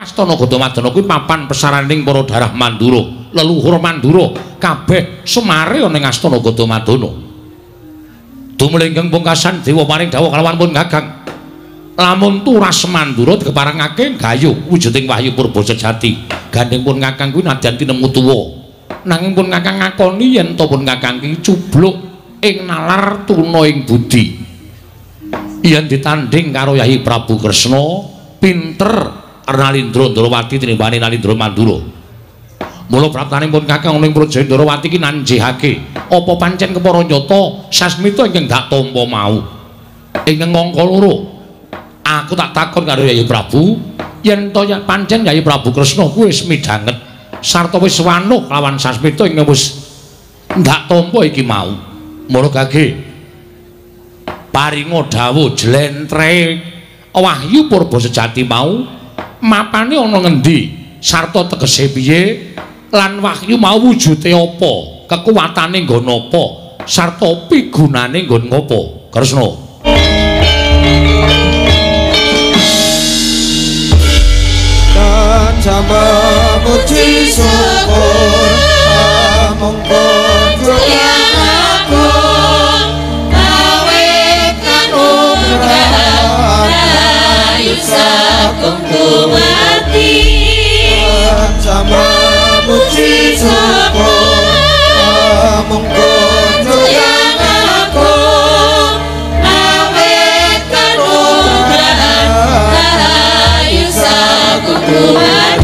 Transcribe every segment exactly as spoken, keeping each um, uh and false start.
Astana Gadamadana kuwi papan pesaraning para darah Mandura, leluhur Mandura kabeh semare ana ing Astana Gadamadana. Dumlingkeng pungkasan dewa paring dawuh kalawan pun Kakang. Lamun turas Mandura digeparengake gayuh wujuding wahyu purba sejati. Gandeng pun Kakang kuwi nadyan tinemu tuwa. Nanging pun Kakang ngakoni yen to pun Kakang iki cubluk ing nalar tuna ing budi. Yen ditanding karo Yayi Prabu Kresna, pinter Nalindra Ndrawati tinimbane Nalindra Mandura. Mula praptanipun Kakang ning Praja Ndrawati iki nanjihake apa pancen kepara nyata sasmita ingkang dak tampa mau. Ingkang angka loro. Aku tak takon karo Yayi Prabu, yen to pancen Yayi Prabu Kresna kuwi wis midhanget sarta wis wanuh lawan sasmita ingkang wis ndak tampa iki mau. Mula gage paringa dawuh jlentre wahyu purba sejati mau. Mapane ana ngendi sarta tegese piye lan wahyu mau wujude apa kekuwatane nggon apa sarta pigunane nggon ngopo Kresna. Dan sama muji syukur amongko yang aku awet kanugrahan ayu sagung dumati sama muji syukur amongko yang aku awet kanugrahan ayu sagung dumati.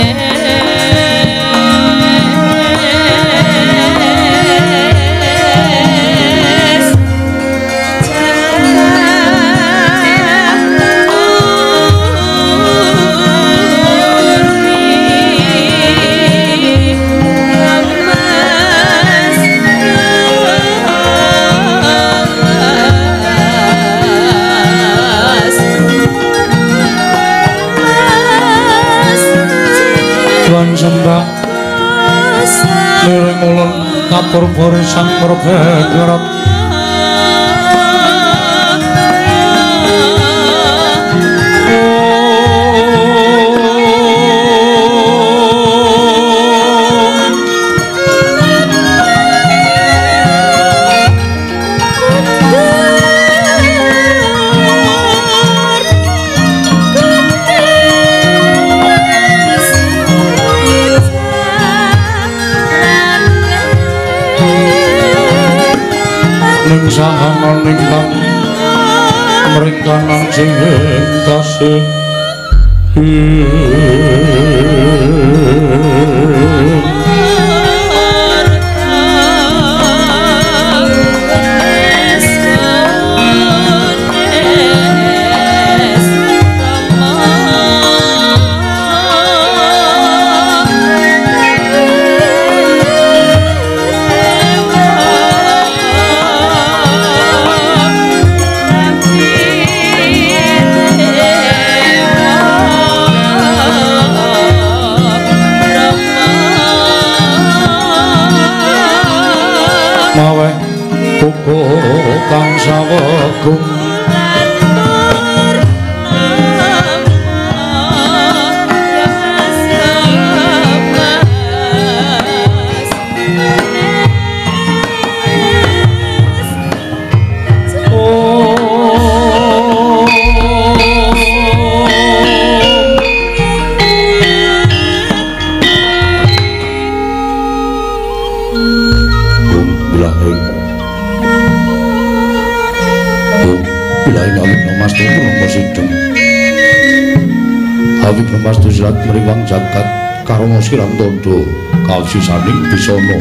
Sembah liring ulun kapur puri sang merbengrat sahanan ingkang mringkanan sing tasih mawe buku kang sawegung Awit nemastu silat meriwang jagat karana siram tondo kawisisaning bisana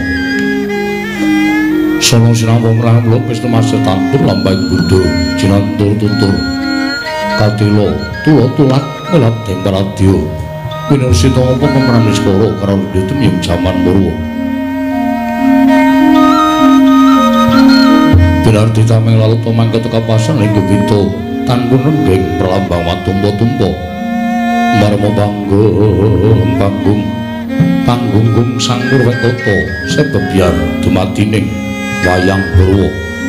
sono sinampa mrang mulo wis nemastu tantur lambaing buddha jinantur tutur katila tuwa tulat ngelap deng paradya winursi tampa pemeran Niskara karo ditemim jaman murwa binarti tameng lalu pemangkat kapasan ing gebito tanpa nenggeng perlambang watumpa-tumpa marmo panggung panggung panggung sang Purwetata sebebyar dumadining wayang Purwa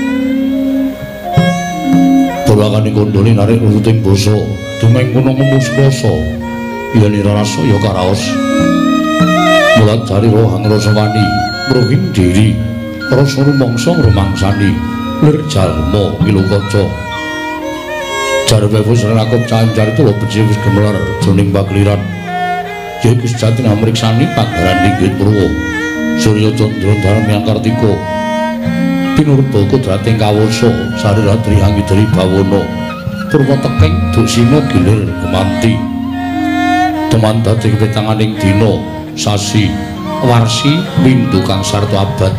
Purwakane kondhane narik nuruting basa dumeng kono mumusrasa yen rasa ya karaos mulat jari rohang rasa wani mruwing diri rasa rumangsa ngrumangsani lir jalma milukaca jarwe wis rakop cancar tuwa becik wis gemelar jroning pakliran ya iku sejatine amriksani pagharan inggih Purwa Surya Candra Dharma Kartika pinurba kodrating kawasa sariratri anggidri bawana Purwa teking dusina gilir gemanti teman dadi kepitanganing dina sasi warsi windu kang sarta abad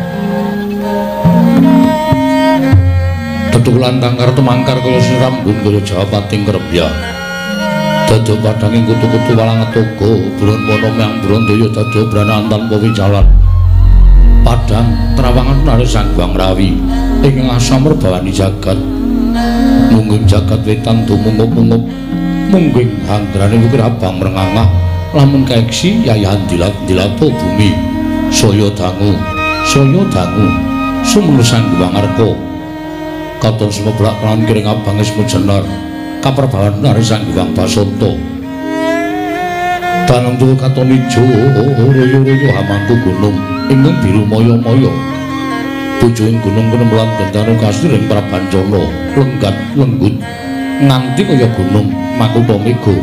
Tetukulan tangkar temangkar kaya sirambun kaya jawapating kerebya dada padhanging kutu-kutu walang toga buron mono meang buron daya dada branaan tanpa wijalan padhang trawangan nari sang Hyang Rawi ing asam merbawani jagat mungging jagat wetan tumungup-mungup mungging handrane wukir abang merengangah lamun kaeksi yayahan dilat-dilato bumi saya dangu saya dangu sumulu sang Hyang Arka katon sumeblak lan kiring abang ismu jenar kaperbawan nari sang Hyang Basanta danung tuwa katon ijo royo-royo hamangku gunung ingkang biru moyo-moyo pucuking gunung kenemlan gendano kasiring prabancana lenggat lenggut nganti kaya gunung makutha mega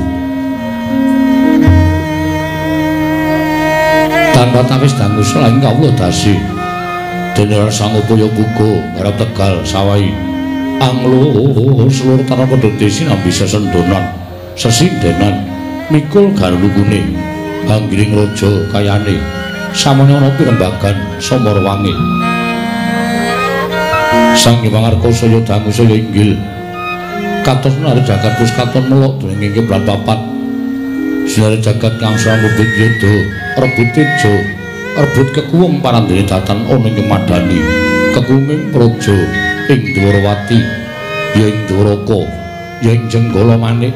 tanpa tawis dangu selaing kawula dasi dene sang upaya buka ngarep Tegal Sawai anglo seluruh tanah penduduk sinambi sesendonan sesindenan mikul garukune Anggiring raja kayane samana ana pirembagan Samarwangi. Sang Hyang Arkasaya dangu saya inggil katon nari jagat pus katon melok dening keblan papat sinare jagat kangsang rebut yudha rebut tejo rebut kekuwung parandene datan ana ing madani kekuwunging praja ing Dwarawati ya ing Dwaraka ya ing Jenggala Manik.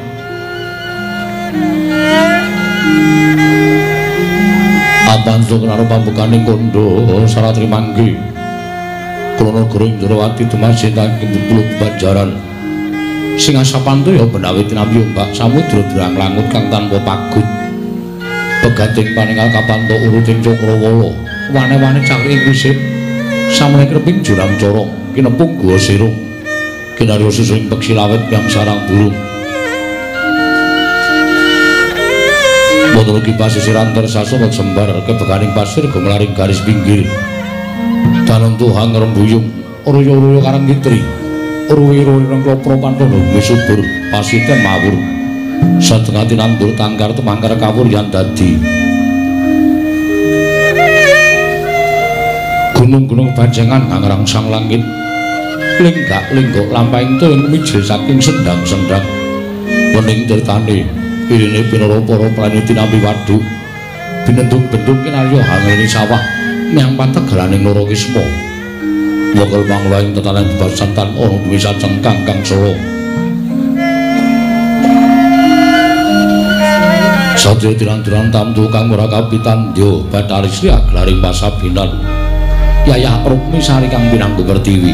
Apanto karo pambukaning kondo saratri mangke krana negara Indrawati dumasih saking pulo Banjaran sing asapanto ya menawi tinampi ombak samudra derang langut kang tanpa pagut pegating paninggal kapanto uruting Cakrawala wane-wane cakri ing wisik samene kreping jurang corong kinepung guwa sirung kinarya susuing peksi lawet yang sarang burung Boten ugi pasisir antar sasana sembar kebeganing pasir gemelaring garis pinggir danem Tuhan ngrembuyung royo-royo karang kitri ruwi-ruwi nang klopro pantana misubur pasiten mawur satengah tinandur tangkar tumangkar kawur yang dadi gunung-gunung banjengan ngangrang sang langit linggak-linggok lampahing tuwing mijil saking sendang-sendang wening tirtane irine pinara para praniti nampi waduk binendung-bendung kinarya hangelini sawah nyang pategalaning Nara Kisma wakal manglaing tetanen bebasantan ana duwi sacengkang kang solo sadya tiran-tiran tamtu kang ora kapitandya Bathari Sri aglaring pasabinan Yayah Rukmi Sari kang pinanggo Pertiwi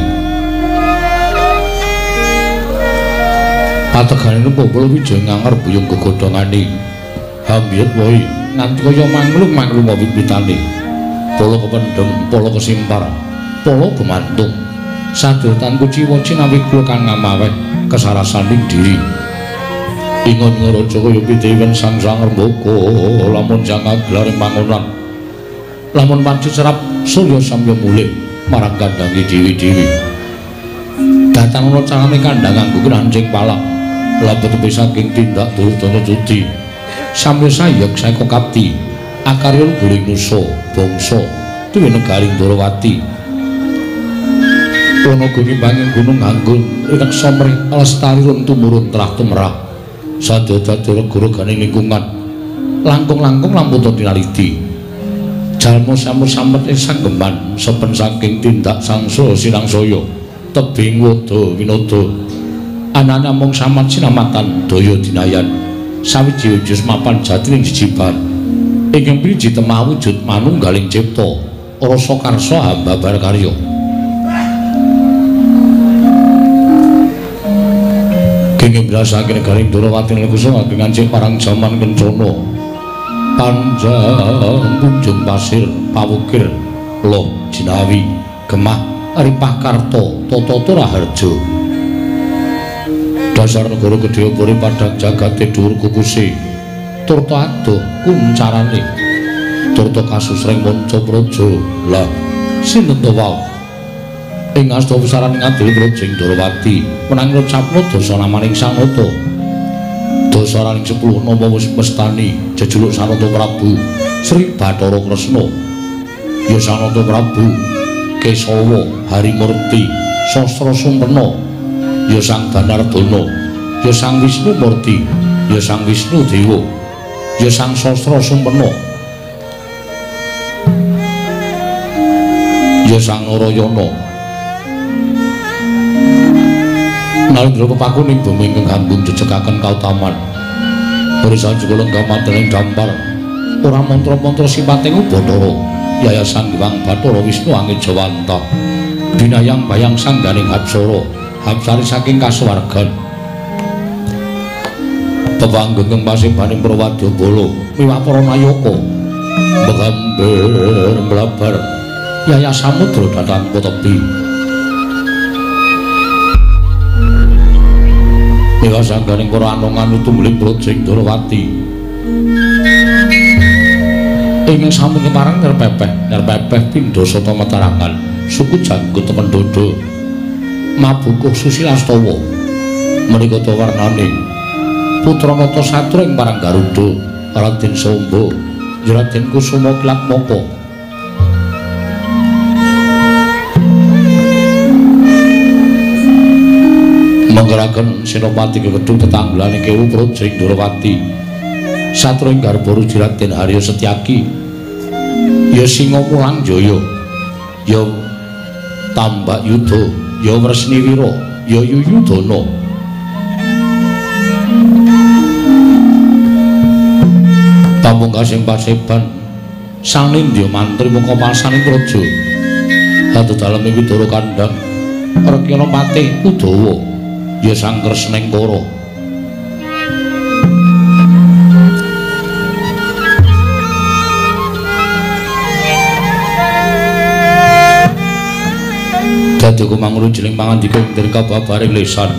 pateganane popol wijaya nganger buyung gegodhongane hambiyet woi nganti kaya manglung-manglung wiwitane polo kependhem polo kesimpar polo gumantung sadetan kuciwa cinawi kula kang ngamaweh kesarasaning diri ingon ngaraja kaya pitewen sang sang rembaka lamun jang aglaring mangunan lamun panci serap surya samya mulih marang kandhange dewi-dewi datang ana carane kandhang nganggo krancing palak labet saking tindak Duryudana Judi samya sayek saeka kapti akarya guling nusa bangsa duwe negaring Dwarawati ana gunimbanging gunung nganggun ingkang somrih lestari rum tumurun trah tumrah sadya dadi regara-ganing lingkungan langkung-langkung lampun tinaliti jalma samur-samur ing sanggeman sepen saking tindak sangsa sinangsaya tebing wada winada anane mung samat sinamatan daya dinayan sawiji ujus mapan jati ing jijiban ingkang pinji temah wujud manunggaling cipta rasa karsa hamba barkarya kenging brasake negaring Dwarawati nekusa ngancing parang jaman kencana panjang punjung pasir pawukir loh jinawi gemah ripah karto toto raharjo dasar negara gedhe puri padhang jagate dhuwur kukusi turta adoh kuncarane turta kasusreng manca praja lah sinten to wae ing asta pisaran ngadili projeng Dwarawati menang ngucapno dosa namaning Sang Nata dasaraning sepuluh nama wis mestani jejuluk Sanata Prabu Sri Bathara Kresna ya Sanata Prabu Kesawa Harimurti Sastra Sumpena ya Sang Banardana ya Sang Wisnu Murti ya Sang Wisnu Dewa ya Sang Sastra Sumpena ya Sang Narayana Narendra pepakuning bumi ingkang gambung jejekaken kautaman barisan juga lenggah manteling dampar ora mantra-mantra simpating Bathara Yayasan Hyang Bathara Wisnu Angin Jawanta binayang bayang sangganing Hapsara Hapsari saking kasuwargan pepanggenging pasibaning Prawadyabala miwah para nayaka begamber mlabar Yaya Samudra datang tepi miwah sangganing para anongan tumling projeng Dwarawati ingkang sami keparang nerpepeh nerpepeh pindha sata matarangan suku janggut Pendodo mabukuh Susilastawa menika warnane putra Nata Satra ing parang Garuda Raden Samba Raden Kusuma Kilatmaka. Menggeraken Senopati Kedung tetanggulane Kewu Projing Durawati. Satru ing garba Ruji Raden Harya Setyaki. Ya Singa Mulang Jaya. Ya Tambak Yudha, ya Wresniwira, ya Yuyudana. Pamungkasing Paseban Sanindya mantri muka pasaning praja. Adu dalem ing Widara Kandhang Rekana Patih Udawa ya Sang Kresnengkara. Dadi kumangru jeneng pangandika ing kababaring lisan.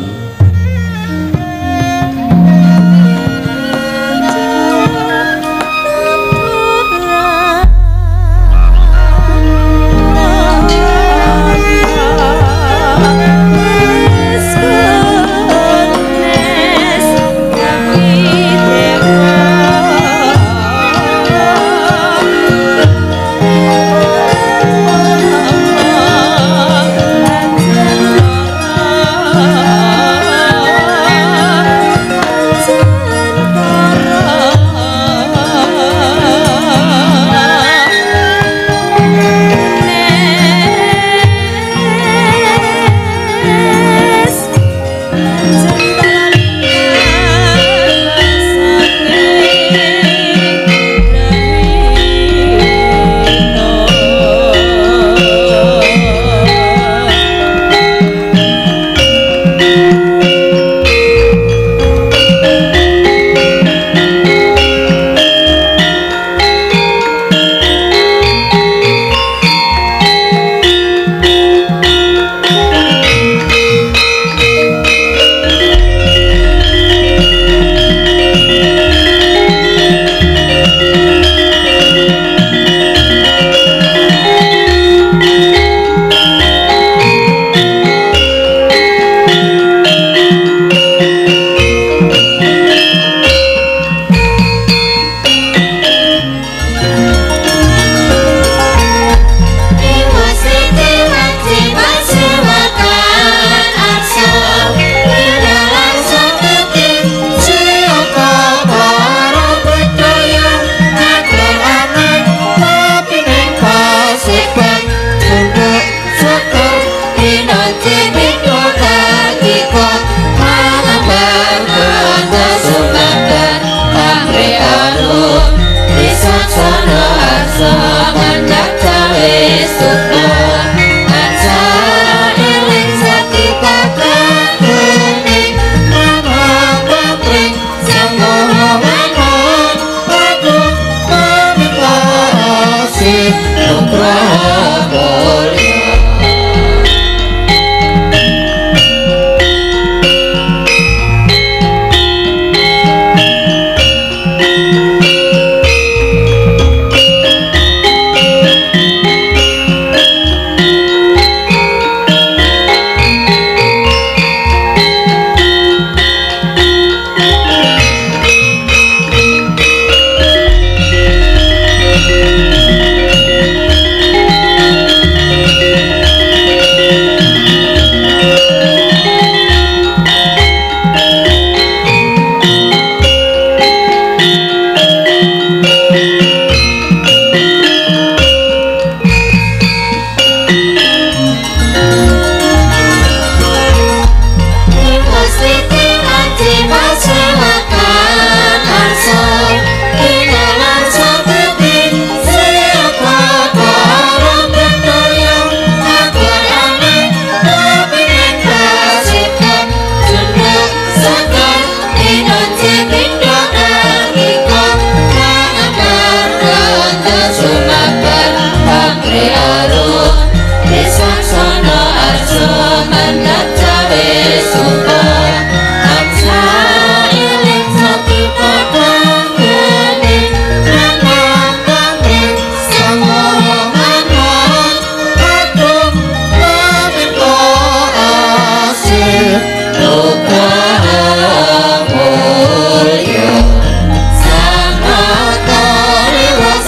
Mulya sang nata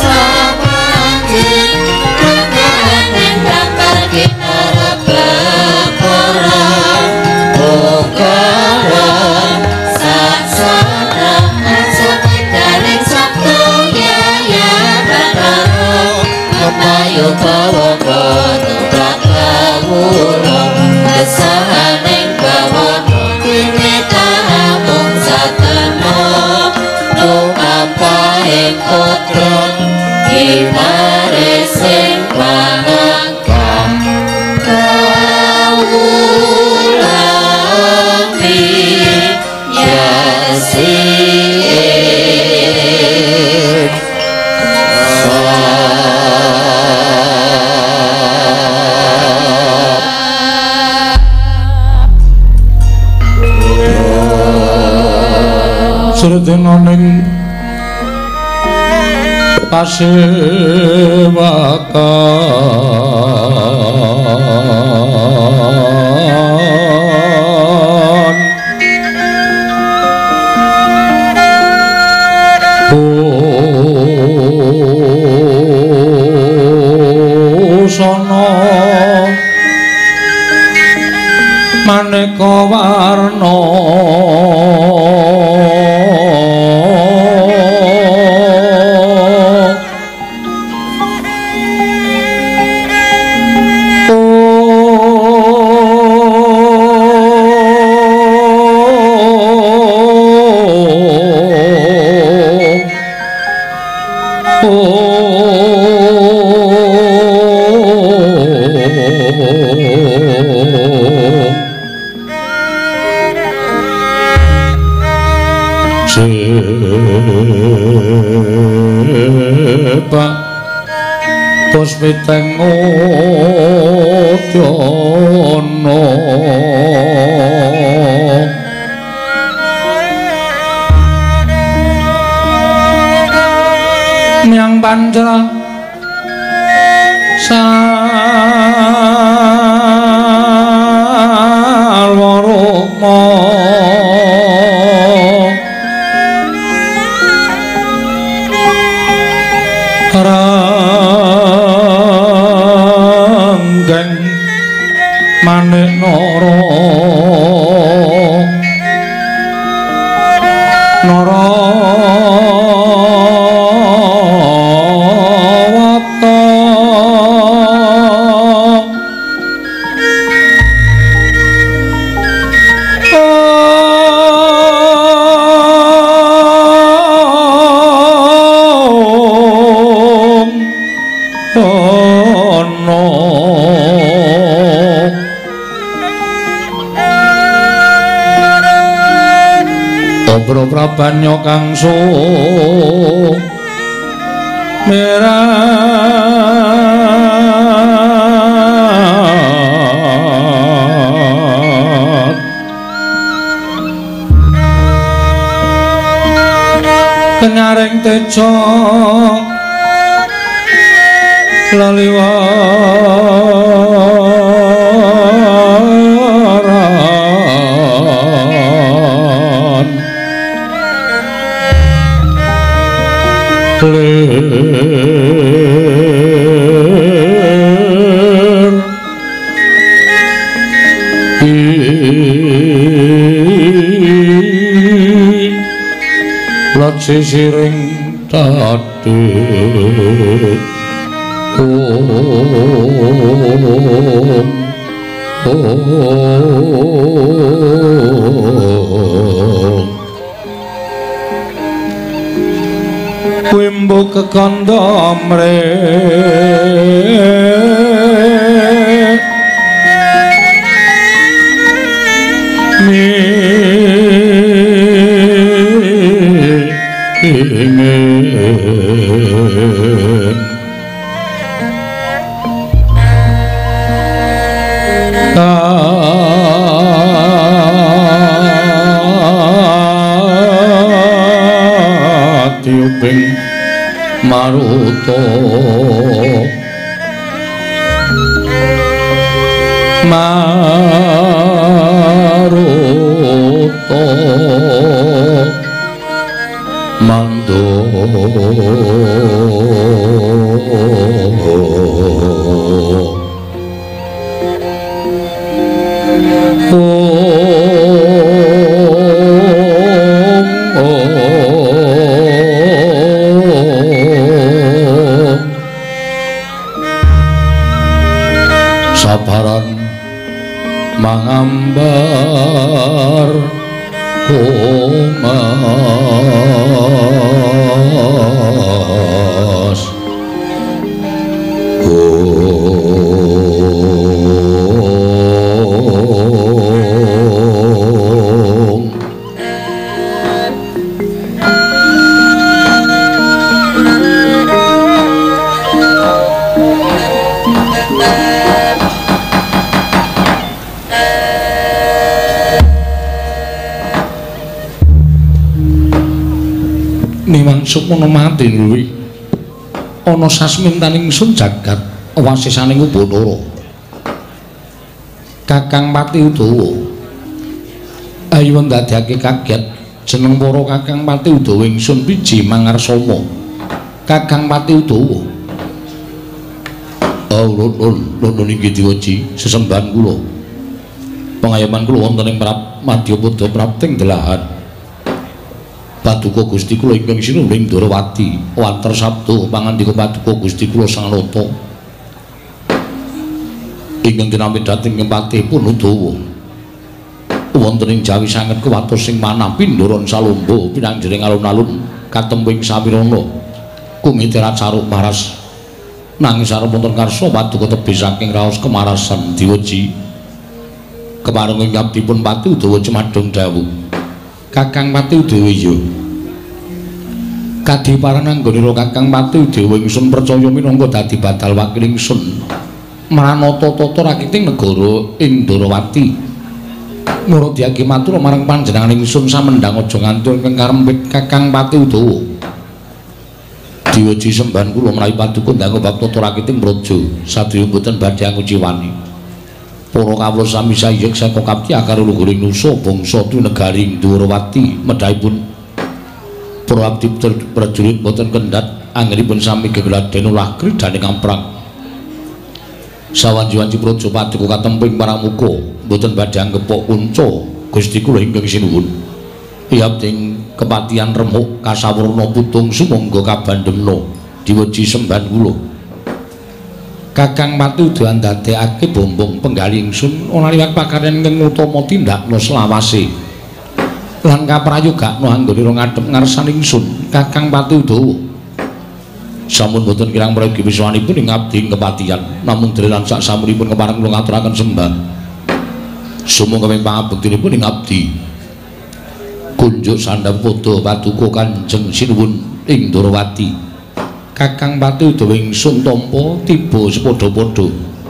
paresing pangangkang kawulang yasih sredenoning pasewakan busana maneka warna Pak Puspiteng Udana Nyang Panjra Sarwarukma Ranggeng Manik Nara Nara Wata Obro prabanyo kang su merat kenyaring tejo laliwaran ler lat sisiring tadek om om Wimbo kekanda mrek ingin tiuping maruta maruta mando sabaran mangambar omas Wangsuk menemati luwi ana sasmintaning sun jagat wasisaning Ubanara Kakang Pati Udawa ayo ndadekake kaget jeneng para Kakang Pati Udawa ingsun piji mangarsama Kakang Pati Udawa oh lon lon lon inggih diwaji sesembahan kula pengayoman kula wonten ing Madyapada prapting delahan Paduka Gusti kula ingkang sinuhing Darawati wanter sabda pangandika Paduka Gusti kula Sang Nata ingkang dinamit dhateng Patihipun Udawa wonten ing Jawi sanget kewatos sing manah pindoron salomba pinanjering alun-alun katembing samirana kumiterat saruk maras nanging sarep wonten karsa Paduka tebih saking raos kemarasan diwaji kemareng ing abdipun Pati Udawa cemadhong dawuh Kakang Pati Udawa iya kadiparan anggonira Kakang Pati Udawa ingsun percaya minangka dadi badal wakil ingsun maranata tata rakiting negara ing Darawati murudyake matur marang panjenengan ingsun samendhang aja nganti ingkang karempit Kakang Pati Udawa diwaji sembahan kula menawi Paduka ndanggo bab tata rakiting praja sadaya boten badhe nguciwani para kawula sami sayek saka kapti akar luhuring nusa bangsa tu negari Darawati medhaipun para abdi prajurit boten kendhat anggenipun sami gegladen ulah kridane kamprang sawanji-wanji praja Paduka katemping paramuka boten badhe anggepok kunca Gusti kula ingkang sinuwun iabting kepatihan remuk kasawurna putung sumangga kabandhemna diweji sembahan kula Kakang Pati Udawa ndadekake bombong penggali ingsun ana liwat pakaryan ingkang utama tindakna selawase lan kaprayogakna anggonira ngadhep ngarsane ingsun Kakang Pati Udawa sampun boten kirang mregi wiswanipun ing abdi ing kepatihan namung drelan sak samunipun kepareng kula ngaturaken sembah sumangga ing pangabektinipun ing abdi kunjuk Sandhapada Paduka Kanjeng Sinuwun ing Darawati Kakang Pati Udawa ingsun tampa tiba sepadha-padha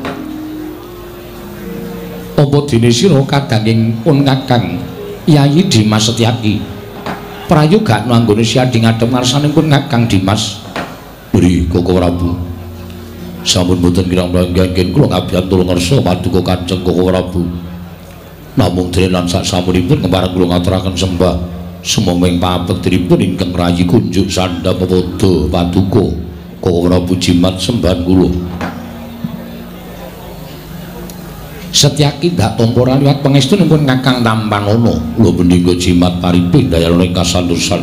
apa dene sira kadanging pun Kakang Yayi Dimas Setyaki prayogakna anggone siadhi ngadhep ngarsanipun Kakang Dimas beri Koko Prabu sampun boten kirang manggen kula ngabiyantu ngarsa Paduka Kanjeng Koko Prabu namung drenan sak samunipun kepareng kula ngaturaken sembah sumangga pangabektinipun ingkang rayi kunjuk Sandhapada Paduka Koko Prabu jimat sembahan kula Setyaki dak tampa liwat pangestunipun Kakang Tampanana kula pendika jimat paripin dayalane kasantosan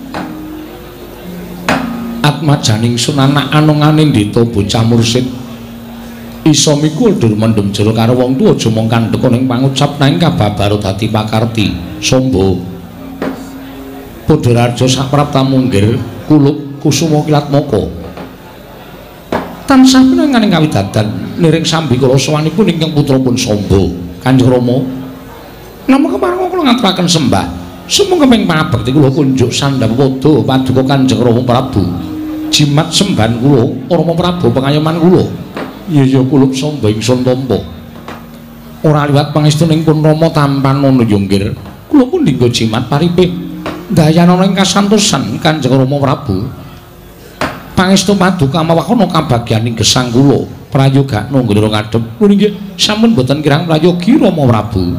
atmajaning sunanak anungane ndita bocah mursid isa mikul dur mendem jero karo wong tuwa aja mung kandheka ning pangucap nanging kababar dadi pakarti sombo Padhararja saprapta munggir kulub kusuma kilat moko tansah pinanganing kawidadan liring sambi kala sawanipun ingkang putrapun sombo Kanjeng Rama namung kepareng kula ngaturaken sembah sumangga ping pangabekti kula kunjuk Sandhapada Paduka Kanjeng Rama Prabu jimat sembahan kula Rama Prabu pengayoman kula iya ya kulub sombo ingsun tampa ora liwat pangestuning pun Rama Tampanana yunggir kula pun dinggo jimat paripih dayanana ing kasantosan Kanjeng Rama Prabu pangestu Paduka mawakana kabagyaning gesang kula prayogakna nggone ngadhep kula nggih sampun boten kirang prayogi Rama Prabu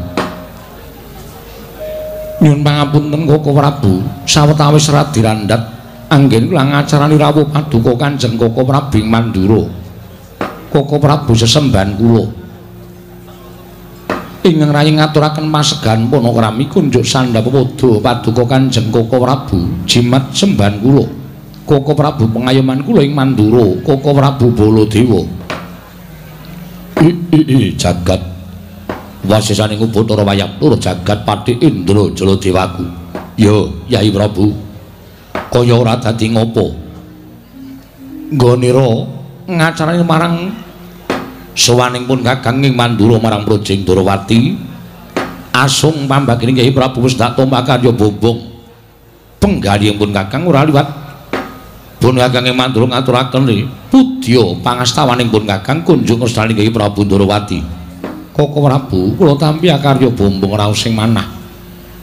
nyuwun pangapunten Koko Prabu sawetawis radi randhat anggen kula ngacarani rawuh Paduka Kanjeng Koko Prabu ing Mandura Koko Prabu sesembahan kula ingkang rayi ngaturaken masegan panakrami kunjuk Sandhapada Paduka Kanjeng Koko Prabu jimat sembahan kula Koko Prabu pengayoman kula ing Mandura Koko Prabu Baladewa i jagat wasisaning Ubatara Wayaktura jagat Pati Indra Jala Dewaku ya Yai Prabu kaya ora dadi ngopo nggonira ngacarani marang sawaning pun Kakang ing Mandura marang Projing Darawati asung pambagining Kyai Prabu wis dak tompak karya bombong penggalihing pun Kakang ora liwat pun Kakang ing Mandura ngaturaken pudya pangastawaning pun Kakang kunjung ngrestani Kyai Prabu Darawati Koko Prabu kula tampi karya bombong raos sing manah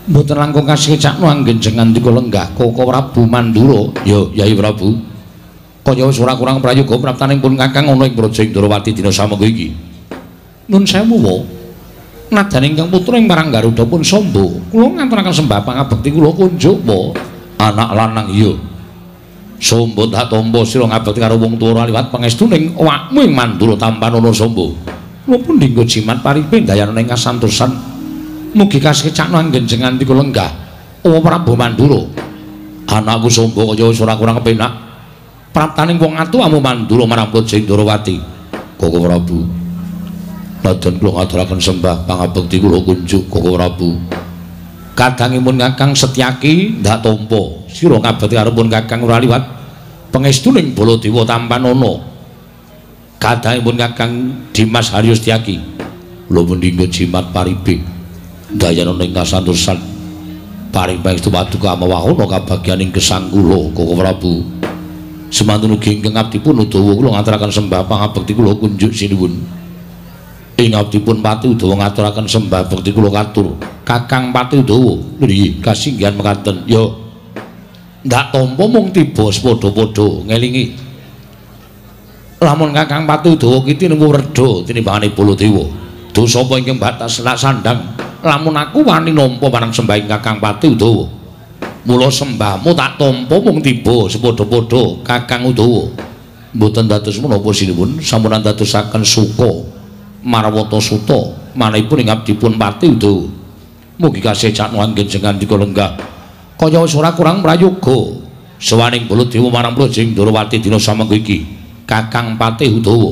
Mboten langkung kasecakno anggenjengan dika lenggah Koko Prabu Mandura. Ya, Yai Prabu. Kaya wis ora kurang prayoga praptaning pun Kakang ana ing Praja Indrawati dina samengko iki. Nun sewu wa. Nadyan ingkang putra ing marang Garuda pun Samba. Kula ngaturaken sembah pangabekti kula kunjuk wa. Anak lanang iya. Samba tak tampa sira ngabekti karo wong tuwa liwat pangestuning awakmu ing Mandura Tampanana Samba. Kula pun dinggo jimat paripe dayana ing kasantosan. Mugi kasecakno anggenjengan dika lenggah O Prabu Mandura. Anakku Samba kaya wis ora kurang kepenak. Praptaning wong atuwamu Mandura marang Praja Indrawati. Koko Prabu. Nadyan kula ngaturaken sembah pangabekti kula kunjuk Koko Prabu. Kadangipun Kakang Setyaki ndak tampa sira ngabekti karo pun Kakang ora liwat pangestuning Baladewa Tampanana. Kadangipun Kakang Dimas Haryo Setyaki kula mendinggo jimat paribe dayana ing kasantosan paring pangestu paduka amawahana kabagyaning gesang kula Koko Prabu. Semantun ugi ingkang abdipun Udawa kula ngaturaken sembah pangabekti kula kunjuk sinuwun. Ing abdipun Pati Udawa ngaturaken sembah bekti kula katur. Kakang Pati Udawa nggih kasinggihan mekaten. Ya ndak tampa mung tiba padha-padha ngelingi. Lamun Kakang Pati Udawa ki tinemu reda tinimbangane Baladewa. Dosa apa ingkang batas nak sandang. Lamun aku wani nampa marang sembahing Kakang Pati Udawa. Mula sembahmu tak tampa mung tiba sepadha-padha Kakang Udawa. Mboten dados menapa sinuwun sampun dadosaken suka marwata suta manahipun ing abdipun Pati Udawa. Mugi kasecakno anggenjengan dika lenggah kaya wis ora kurang prayoga sawaning Baladewa marang Praja Indrawati dina samengko iki Kakang Pati Udawa.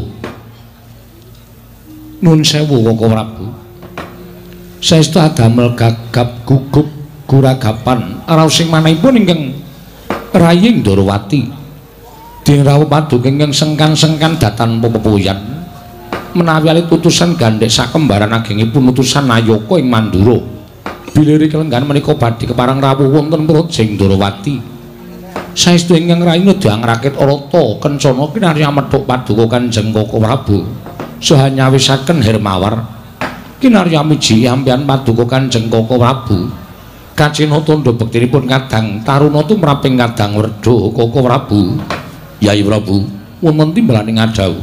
Nun sewu Koko Prabu. Saestu adamel gagap gugup guragapan raosing manahipun ingkang Rayi Indrawati dinrawuh paduka ingkang sengkan-sengkan datan pepoyan menawi alit utusan gandhek sakembaran agengipun utusan Nayaka ing Mandura bilih kelenggan menika badhe keparang rawuh wonten Praja Indrawati. Saestu ingkang Rayi nedya ngrakit arata kencana kinarya medhok paduka Kanjeng Koko Prabu saha nyawisaken hermawar kinarya miji ampian paduka Kanjeng Koko Prabu. Kacina tandha bektinipun kadang taruna tumraping kadang werda Koko Prabu. Yai Prabu wonten timbalaning adhau.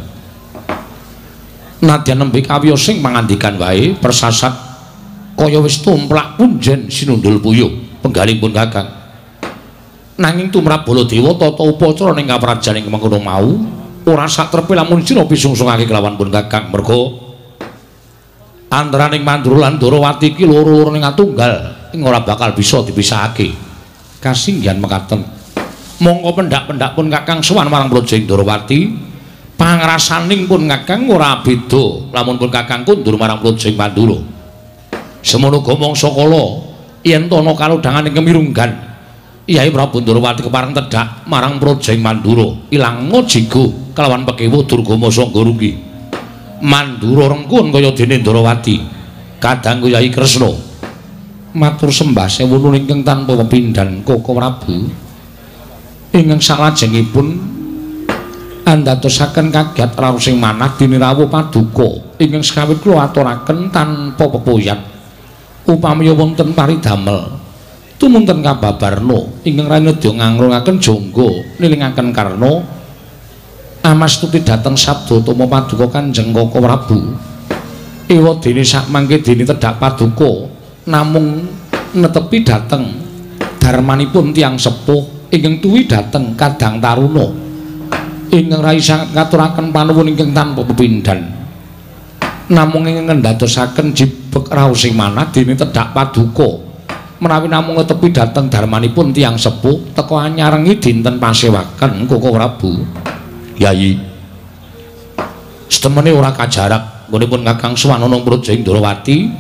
Nadyan nembe kawiyosing pangandikan wae persasat kaya wis tumplak punjen sinundul puyuh penggalipun Kakang. Nanging tumrap Baladewa tata upacara ning kaprajaning mengkono mau ora saktrepe lamun sira pisungsungake kelawan pun Kakang merga antaraning Mandura lan Ndrawati iki loro-loro ning atunggal ing ora bakal bisa dipisahake. Kasinggihan mekaten. Mongko pendak-pendak pun Kakang sowan marang Praja Indrawati, pangrasaning pun Kakang ora beda lamun pun Kakang kundur marang Praja Mandura. Semono uga mangsa kala yen to ana kalodhangan ing kemirunggan, Yai Prabu Ndrawati kepareng tedhak marang Praja Mandura, ilang jigo kelawan pekewu Durgama Sangga Runggi. Mandura rengkun kaya dene Ndrawati. Kadang Yai Kresna matur sembah sewu nuwun ingkang tanpa pepindhan Koko Prabu ingkang salajengipun andadosaken kagiat raosing manah dinirawuh paduka ingkang sekawit kula aturaken tanpa pepoyan upami wonten paridamel tumunten kababarna ingkang ranedya ngangrungaken jangga nilingaken karna amastuti dhateng sabda utama paduka Kanjeng Koko Prabu ewa dene sakmangke dene tedhak paduka namung netepi dhateng darmanipun tiyang sepuh ingkang tuwi dhateng kadang taruna ingkang rayi sanget ngaturaken panuwun ingkang tanpa pepindhan namung ingkang ndadosaken jibek raosing manah dene tedhak paduka menawi namung netepi dhateng darmanipun tiyang sepuh teka anyarengi dinten pasewaken Koko Prabu. Yai setemene ora kajarak ngonipun Kakang Swanana Praja Indrawati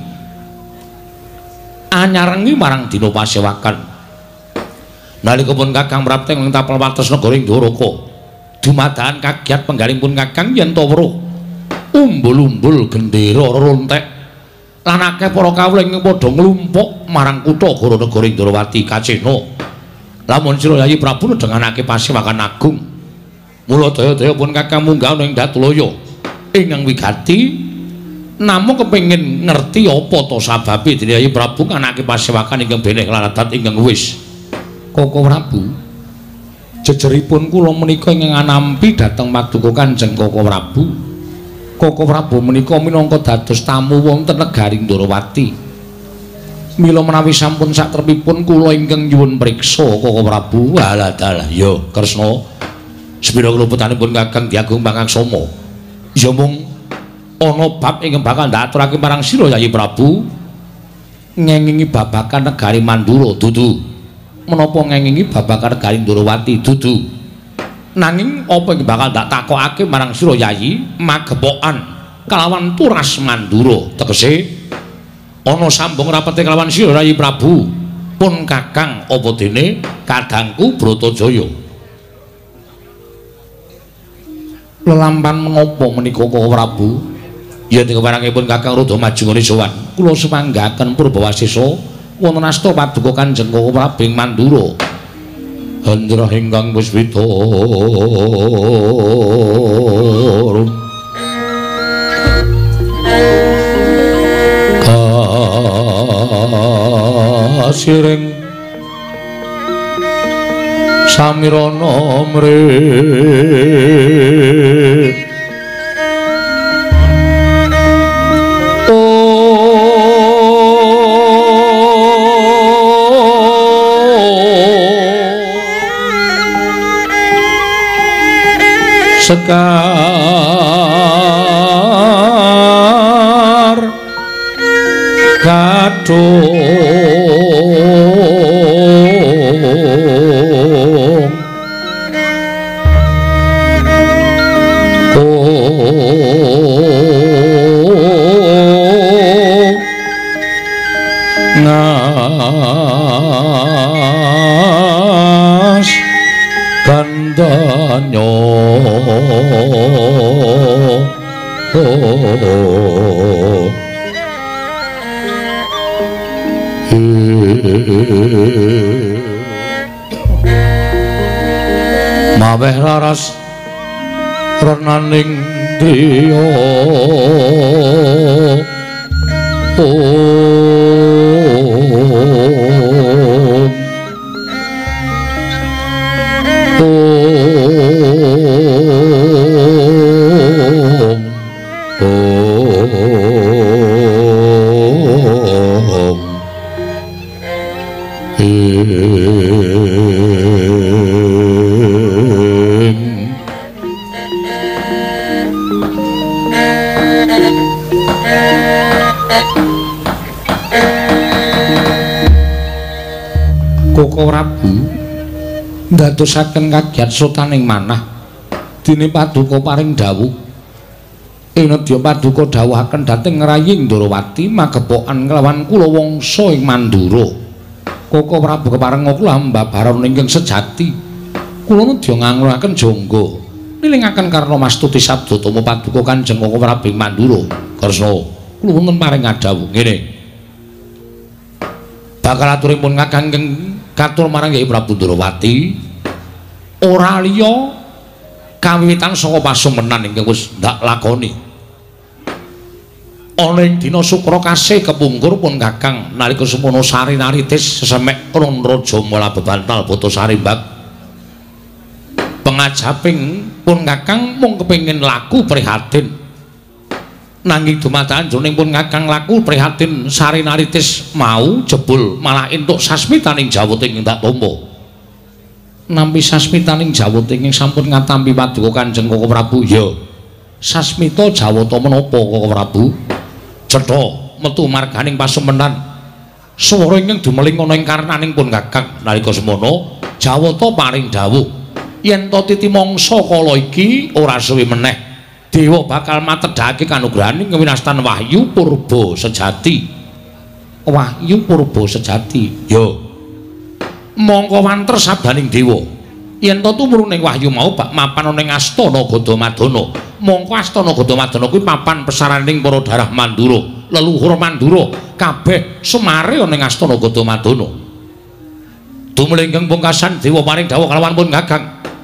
anyarengi marang dina pasewakan nalika pun Kakang prapteng ing tapel wates negara Indoraka dumadakan kagiat penggalipun Kakang yen to weruh umbul-umbul gendera rontek lan akeh para kawula ing padha nglumpuk marang kutha gara negara Indrawati kacena lamun sira Yai Prabu nedhenganake pasewakan agung mula daya-daya pun Kakang munggah ing Datulaya ingkang wigati namung kepengin ngerti apa to sababe dene Yayi Prabu kanake pasewakan ingkang beneh laradat ingkang wis. Koko Prabu jejeripun kula menika ingkang anampi dhateng paduka Kanjeng Koko Prabu. Koko Prabu menika minangka dados tamu wonten negari Ndarawati. Mila menawi sampun satrepipun kula ingkang nyuwun priksa Koko Prabu. Walah dalah ya Kresna. Sepira kluputanipun Kakang Diagung Pangaksama. Ya mung ana bab ingkang bakal ndaturake marang sira Yayi Prabu ngengingi babakan negari Mandura dudu menapa ngengingi babakan negari Ndarawati dudu nanging apa ingkang bakal ndak takokake marang sira Yayi magepokan kalawan turas Mandura tegese ana sambung rapete kalawan sira Yayi Prabu pun Kakang apa dene kadangku Bratajaya lelampan menapa menika Koko Prabu. Ya dikeparangipun Kakang Rada maju ngene sowan. Kula semanggaken Purbawasesa wonten asta paduka Kanjeng Koko Prabu ing Mandura. Handra ingkang wis wita. Kasiring samirana mrih sekar kadung oh ngas kandanya oh maweh laras renaning driya Koko Prabu ndadosaken kagiat sotaning manah dene paduka paring dawuh ing nedya paduka dawuhaken dhateng ngraying Ndarawati magepokan kelawan kula wangsa ing Mandura. Koko Prabu kepareng kula mbabaran ingkang sejati kula nedya nganguraken jangga nilingaken karna mastuti sabda tama paduka Kanjeng Koko Prabu ing Mandura. Kresna kula wonten paring ngadhawuh ngene bakal aturipun Kakang katur marang Yayi Prabu Ndarawati ora liya kawiwitan saka pasumenan ingkang wis ndak lakoni ana ing dina Sukra kasih kepungkur pun Kakang nalika semana sari naritis sesemek ron raja mula bebantal boto sarimbak pengajaping pun Kakang mung kepengin laku prihatin nanging dumadakan jroning pun Kakang laku prihatin sari naritis mau jebul malah entuk sasmitaning jawuting ndak tampa nampi sasmitaning jawuting sampun ngatampi paduka Kanjeng Koko Prabu. Ya sasmita jawata menapa Koko Prabu? Cetha metu marganing pasumenan swara ingkang dumeling ana ing karnaning pun Kakang nalika semana jawata paring dawuh yen to titi mangsa kala iki ora suwe meneh dewa bakal matedhake kanugrahaning kewinastan wahyu purba sejati. Wahyu purba sejati. Ya. Mongko wanter sabdaning dewa. Yen to tumurune wahyu mau bak mapan ana ing Astana Gadamadana. Mongko Astana Gadamadana kuwi papan pesaraning para darah Mandura, leluhur Mandura kabeh semare ana ing Astana Gadamadana. Dumeling ingkang pungkasan dewa paring dawuh kalawan pun Kakang.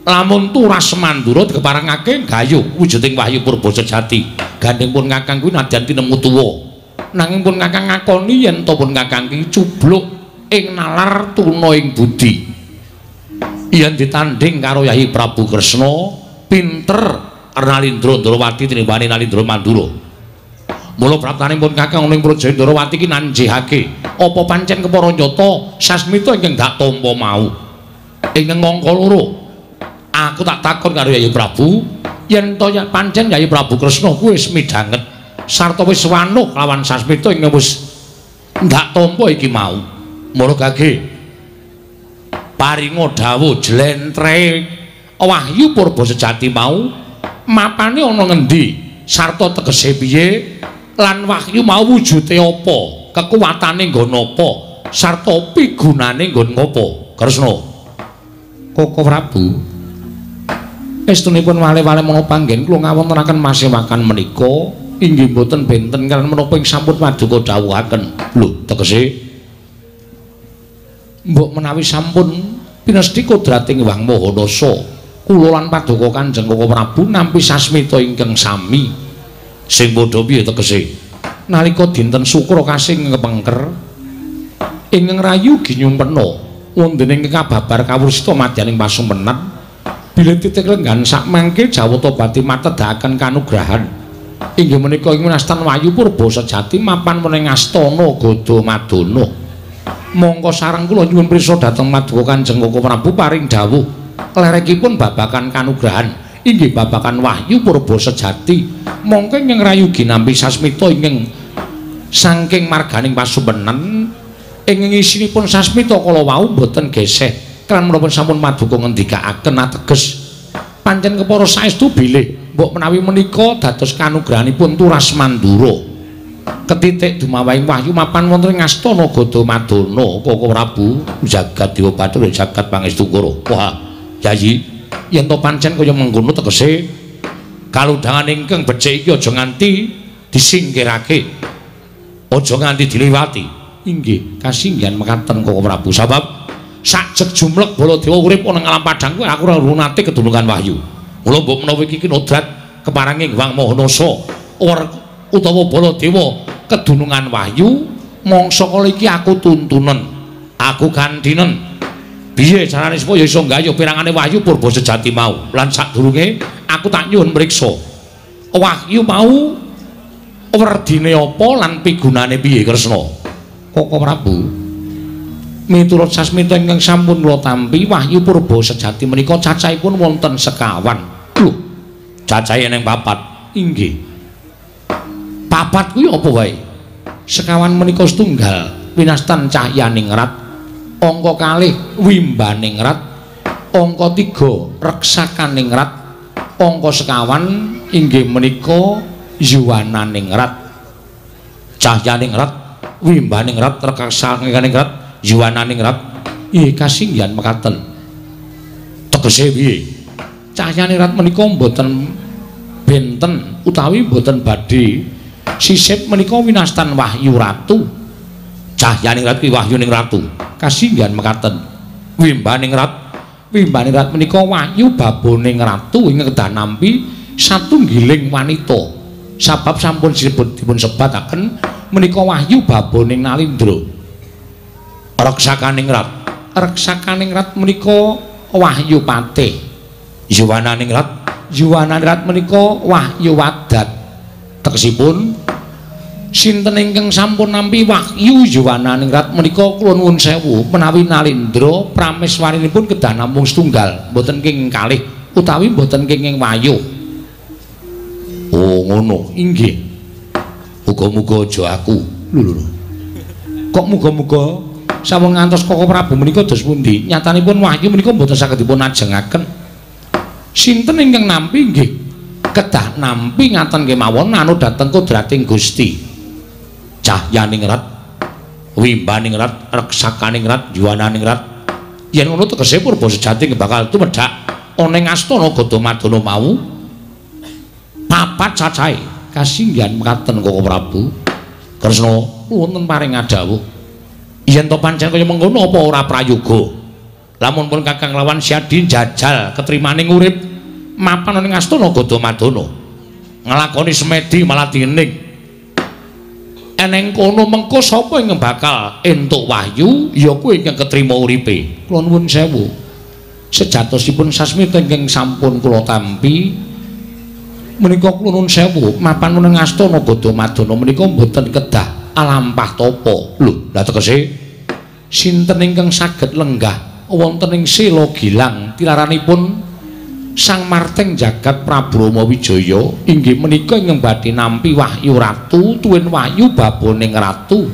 lamun turas Mandura dikeparengake gayu wujuding wahyu purba sejati gandeng pun kakang kuwi nadyan tinemu tuwa nanging pun kakang ngakoni yen to pun kakang iki cubluk ing nalar tuna ing budi yen ditanding karo Yayi Prabu Kresna pinter Nalindra Ndrawati tinimbang Nalindra Mandura mula praptaning pun kakang ning Praja Ndrawati iki nanjihake apa pancen kepara nyata sasmita ingkang dak tampa mau ingkang angka loro aku tak takon karo Yayi Prabu yen to pancen Yayi Prabu Kresna kuwi wis midhanget sarta wis wanuh lawan sasmita ingkang wis ndak tampa iki mau mula gage paringa dawuh jlentre wahyu purba sejati mau mapane ana ngendi sarta tegese piye lan wahyu mau wujude apa kekuwatane nggon apa sarta pigunane nggon ngopo Kresna Koko Prabu estunipun wale-wale menapa anggen kula ngawontenaken masewakan menika inggih boten benten kalian menapa ing sampun paduka dawuhaken lho tegese mbok menawi sampun pinesti kodrating Wang Mahanasa kula lan paduka Kanjeng Koko Prabu nampi sasmita ingkang sami sing padha piye tegese nalika dinten Sukra kasing kepengker ingkang rayu ginyumpena wontening kababar kawursita madyaning pasumpenan bilih titik lenggan sak mangke jawata bati matedhaken kanugrahan inggih menika ing winastan wahyu purba sejati mapan mening astana Gadamadana mongko sareng kula nyuwun pirsa dhateng paduka Kanjeng Koko Prabu paring dawuh lerekipun babakan kanugrahan inggih babakan wahyu purba sejati mongko ing rayu ginampi sasmita ingkang saking marganing pasumpenan ing isinipun sasmita kala wau boten geseh kan menapa sampun paduka ngendikaaken ateges pancen kepara saestu bilih mbok menawi menika dados kanugrahanipun Turas Mandura ketitik dumawahing wahyu mapan wonten ing astana Gadamadana Koko Prabu jagat dewa bathara jagat pangestu kara wah Yayi yen to pancen kaya mengkono tegese kaludhangan ingkang becik iki aja nganti disingkirake aja nganti diliwati inggih kasinggihan mekaten Koko Prabu sabab sajeg jumlek Baladewa urip ana ngalam padhang kuwi aku ora nate kedunungan wahyu mula mbok menawa iki nodrat keparenging Wang Mahanasa utawa Baladewa kedunungan wahyu mangsa kala iki aku tuntunen aku gandinen piye carane supaya iso nggayuh pirangane wahyu purba sejati mau lan sadurunge aku tak nyuwun mriksa wahyu mau werdine apa lan pigunane piye Kresna Koko Prabu miturut sasmita ingkang sampun kula tampi wahyu purba sejati menika cacahipun wonten sekawan lho cacahe ning papat inggih papat kuwi apa wae sekawan menika setunggal winastan cahyaning rat angka kalih wimbaning rat angka tiga reksakaning rat angka sekawan inggih menika yuwananing rat cahyaning rat wimbaning rat reksakaning rat yuwananing rat nggih kasinggihan mekaten tegese piye cahyaning rat menika mboten benten utawi mboten badhe sisip menika winastan wahyu ratu cahyaning rat kuwi wahyuning ratu kasinggihan mekaten wimbaning rat wimbaning rat menika wahyu baboning ratu ingkang kedah nampi satunggiling wanita sabab sampun disebut dipun sebataken menika wahyu baboning Nalindra reksakaning rat reksakaning rat menika wahyu patih yuwananing rat yuwananing rat menika wahyu wadat tegesipun sinten ingkang sampun nampi wahyu yuwananing rat menika kula nuwun sewu menawi Nalindra prameswarinipun kedah namung setunggal mboten kenging kalih utawi mboten kenging wayuh oh ngono inggih muga-muga aja aku lho lho kok muga-muga sampun ngantos Koko Prabu menika dos pundi nyatanipun wahyu menika mboten saged dipun ajengaken sinten ingkang nampi nggih kedah nampi ngaten kemawon anu dhateng kodrating Gusti cahyaning rat wimbaning rat reksakaning rat yuwananing rat yen ngono tegese purba sejati bakal tumedhak ana ing astana Gadamadana mau papat cacahe kasinggihan mekaten Koko Prabu Kresna wonten paring adawuh yen to pancen kaya mengkono apa ora prayoga lamun pun Kakang lawan Siadi jajal ketrimaning urip mapan ning Astana Gadamadana nglakoni semedi malah diening eneng kono mengko sapa ing bakal entuk wahyu ya kuwi ingkang ketrima uripe kula nuwun sewu sejatosipun sasmita ingkang sampun kula tampi menika kula nuwun sewu mapan ning Astana Gadamadana menika mboten kedah alampah tapa lho lha tegese sinten ingkang saged lenggah wonten ing Sela Gilang tilaranipun Sang Marteng Jagat Prabu Rama Wijaya inggih menika ingkang badhe nampi wahyu ratu tuwin wahyu baboning ratu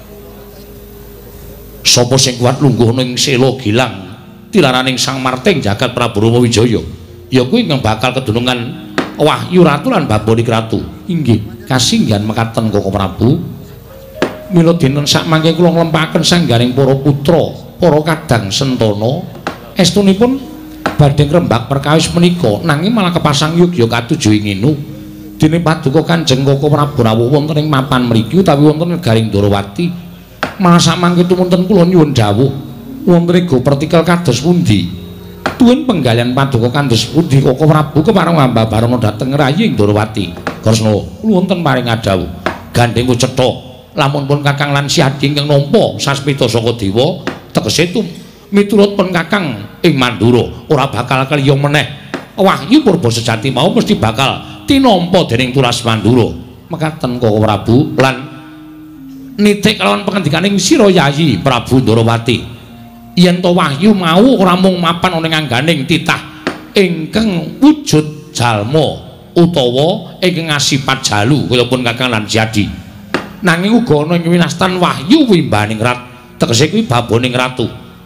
sapa sing kuat lungguh ning Sela Gilang tilaraning Sang Marteng Jagat Prabu Rama Wijaya ya kuwi ingkang bakal kedunungan wahyu ratu lan baboning ratu inggih kasinggihan mekaten Koko Prabu mila dinten sak mangke kula nglempaken sanggaring para putra para kadang sentana estunipun badhe ngrembak perkawis menika nanging malah kepasang yugya katujuh inginu dene paduka Kanjeng Koko Prabu rawuh wonten ing mapan mriki utawi wonten negaring Ndorowati malah samangke tumunten kula nyuwun dawuh wonten ing partikel kados pundi tuwin penggalian paduka kados pundi Koko Prabu kepareng hamba barana dhateng rayi Ndorowati Kresna wonten paring adawuh gandeng cetha lamun pun Kakang lan Siadi ingkang nampa sasmita saka dewa tegese tu miturut pun Kakang ing Mandura ora bakal kaliya meneh wahyu purba sejati mau mesti bakal tinampa dening Turas Mandura mekaten Koko Prabu lan nitik kalawan pangandikaning Sira Yayi Prabu Ndorowati yen to wahyu mau ora mung mapan ning angganing titah ingkang wujud jalma utawa ingkang ngasipat jalu kaya pun Kakang lan Siadi nanging uga ana ing winastan wahyu wimbaning rat tegese kuwi baboning ratu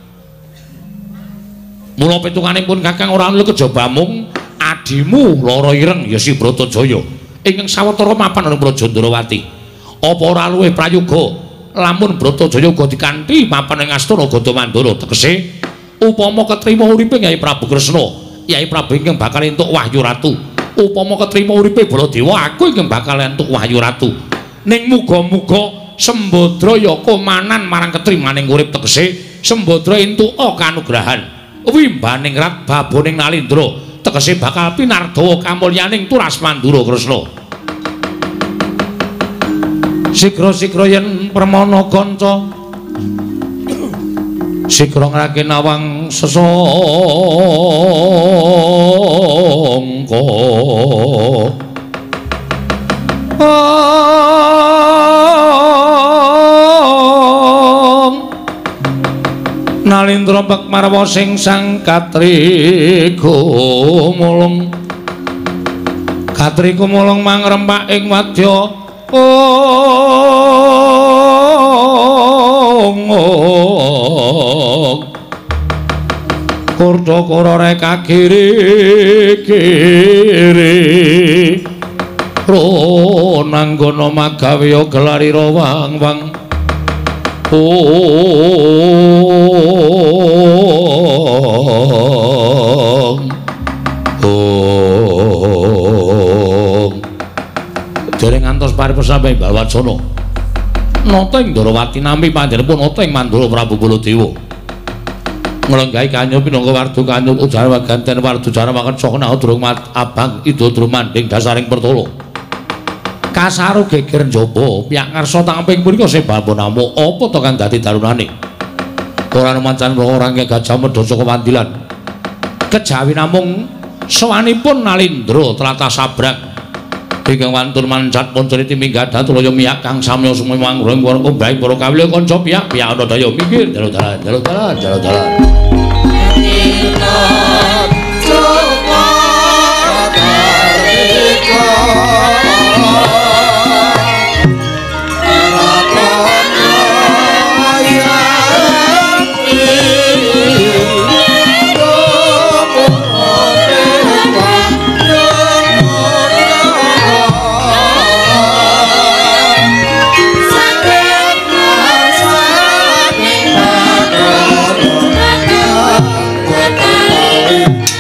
mula pitunganing pun Kakang ora ana kejaba mung adimu lara ireng ya si Bratajaya ingkang sawetara mapan ing Praja Ndorowati apa ora luwih prayoga lamun Bratajaya uga dikanthi mapan ing Astana Gadamadana tegese upama ketrima uripe Kyai Prabu Kresna Kyai Prabu ingkang bakal entuk wahyu ratu upama ketrima uripe Baladewa aku ingkang bakal entuk wahyu ratu ning muga-muga Sembadra ya komanan marang ketrimaning urip tegese Sembadra entuk kanugrahan wimbaning rat baboning Nalindra tegese bakal pinardawa kamulyaning Turas Mandura Kresna sigra-sigra yen permana kanca sigra ngrake nawang sesangka Nalindra Pakmarwa sing sang katriga mulung katriga mulung mangrempak ing wadya Kurdakara reka giri-giri Ronanggana magawe gelarira wang-wang Om Om dereng ngantos paripurna sampe Balwacana nata ing Ndorowati nampi panjenenganipun nata ing Mandura Prabu Baladewa nglenggahi kanyo pinangka wardu kanyo ujar waganten wardu jara makan sokna durung abang ida drumanding dasaring pertolo kasaru geger njaba piyak ngarsa tamping punika sebab namo apa to kang dadi darunane ora mancan ora ngek Gajah Medha saka Wandilan kejawi namung sawanipun Nalindra tlatah sabrang ingkang wantun mancat ponceriti minggah datulaya miyak kang samya sumeng mangreng para kumbahe para kawula kanca piyak piyak ana daya mikir dalu-dalan dalu-dalan dalu-dalan Thank you.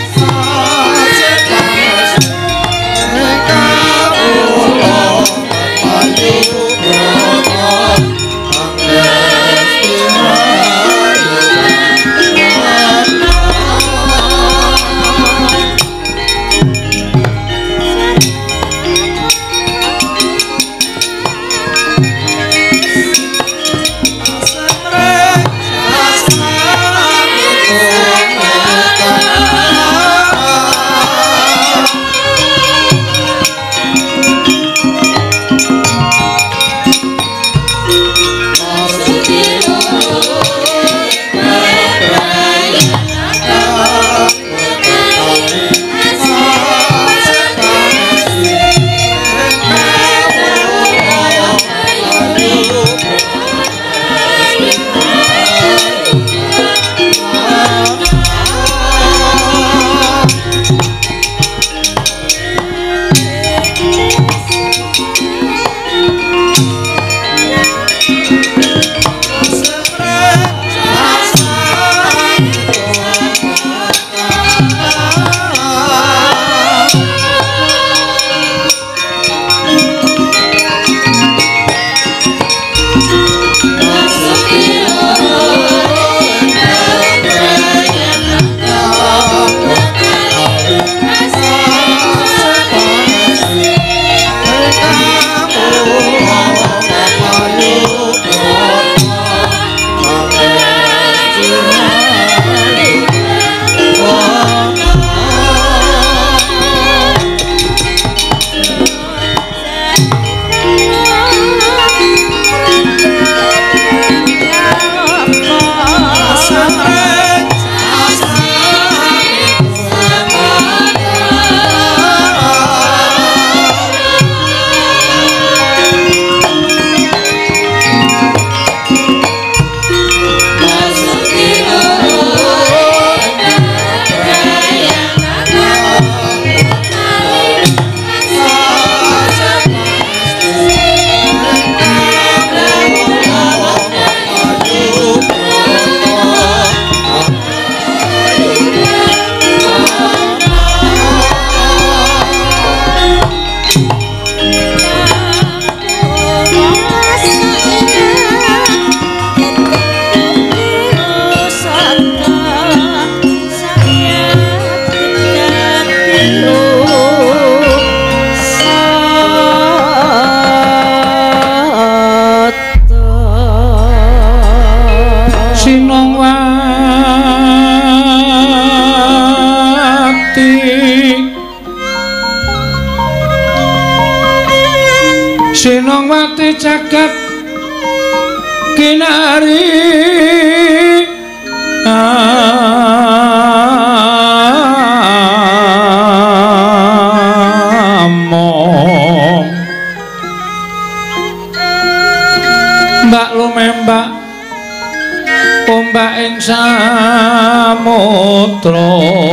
Sinongwati jagat kinari among mbak lumembak ombak ing samudra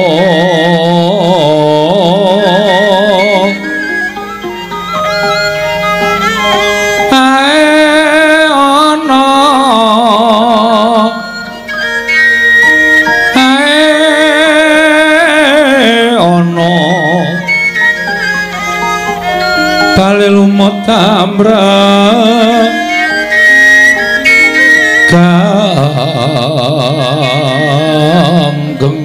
tamra kanggeng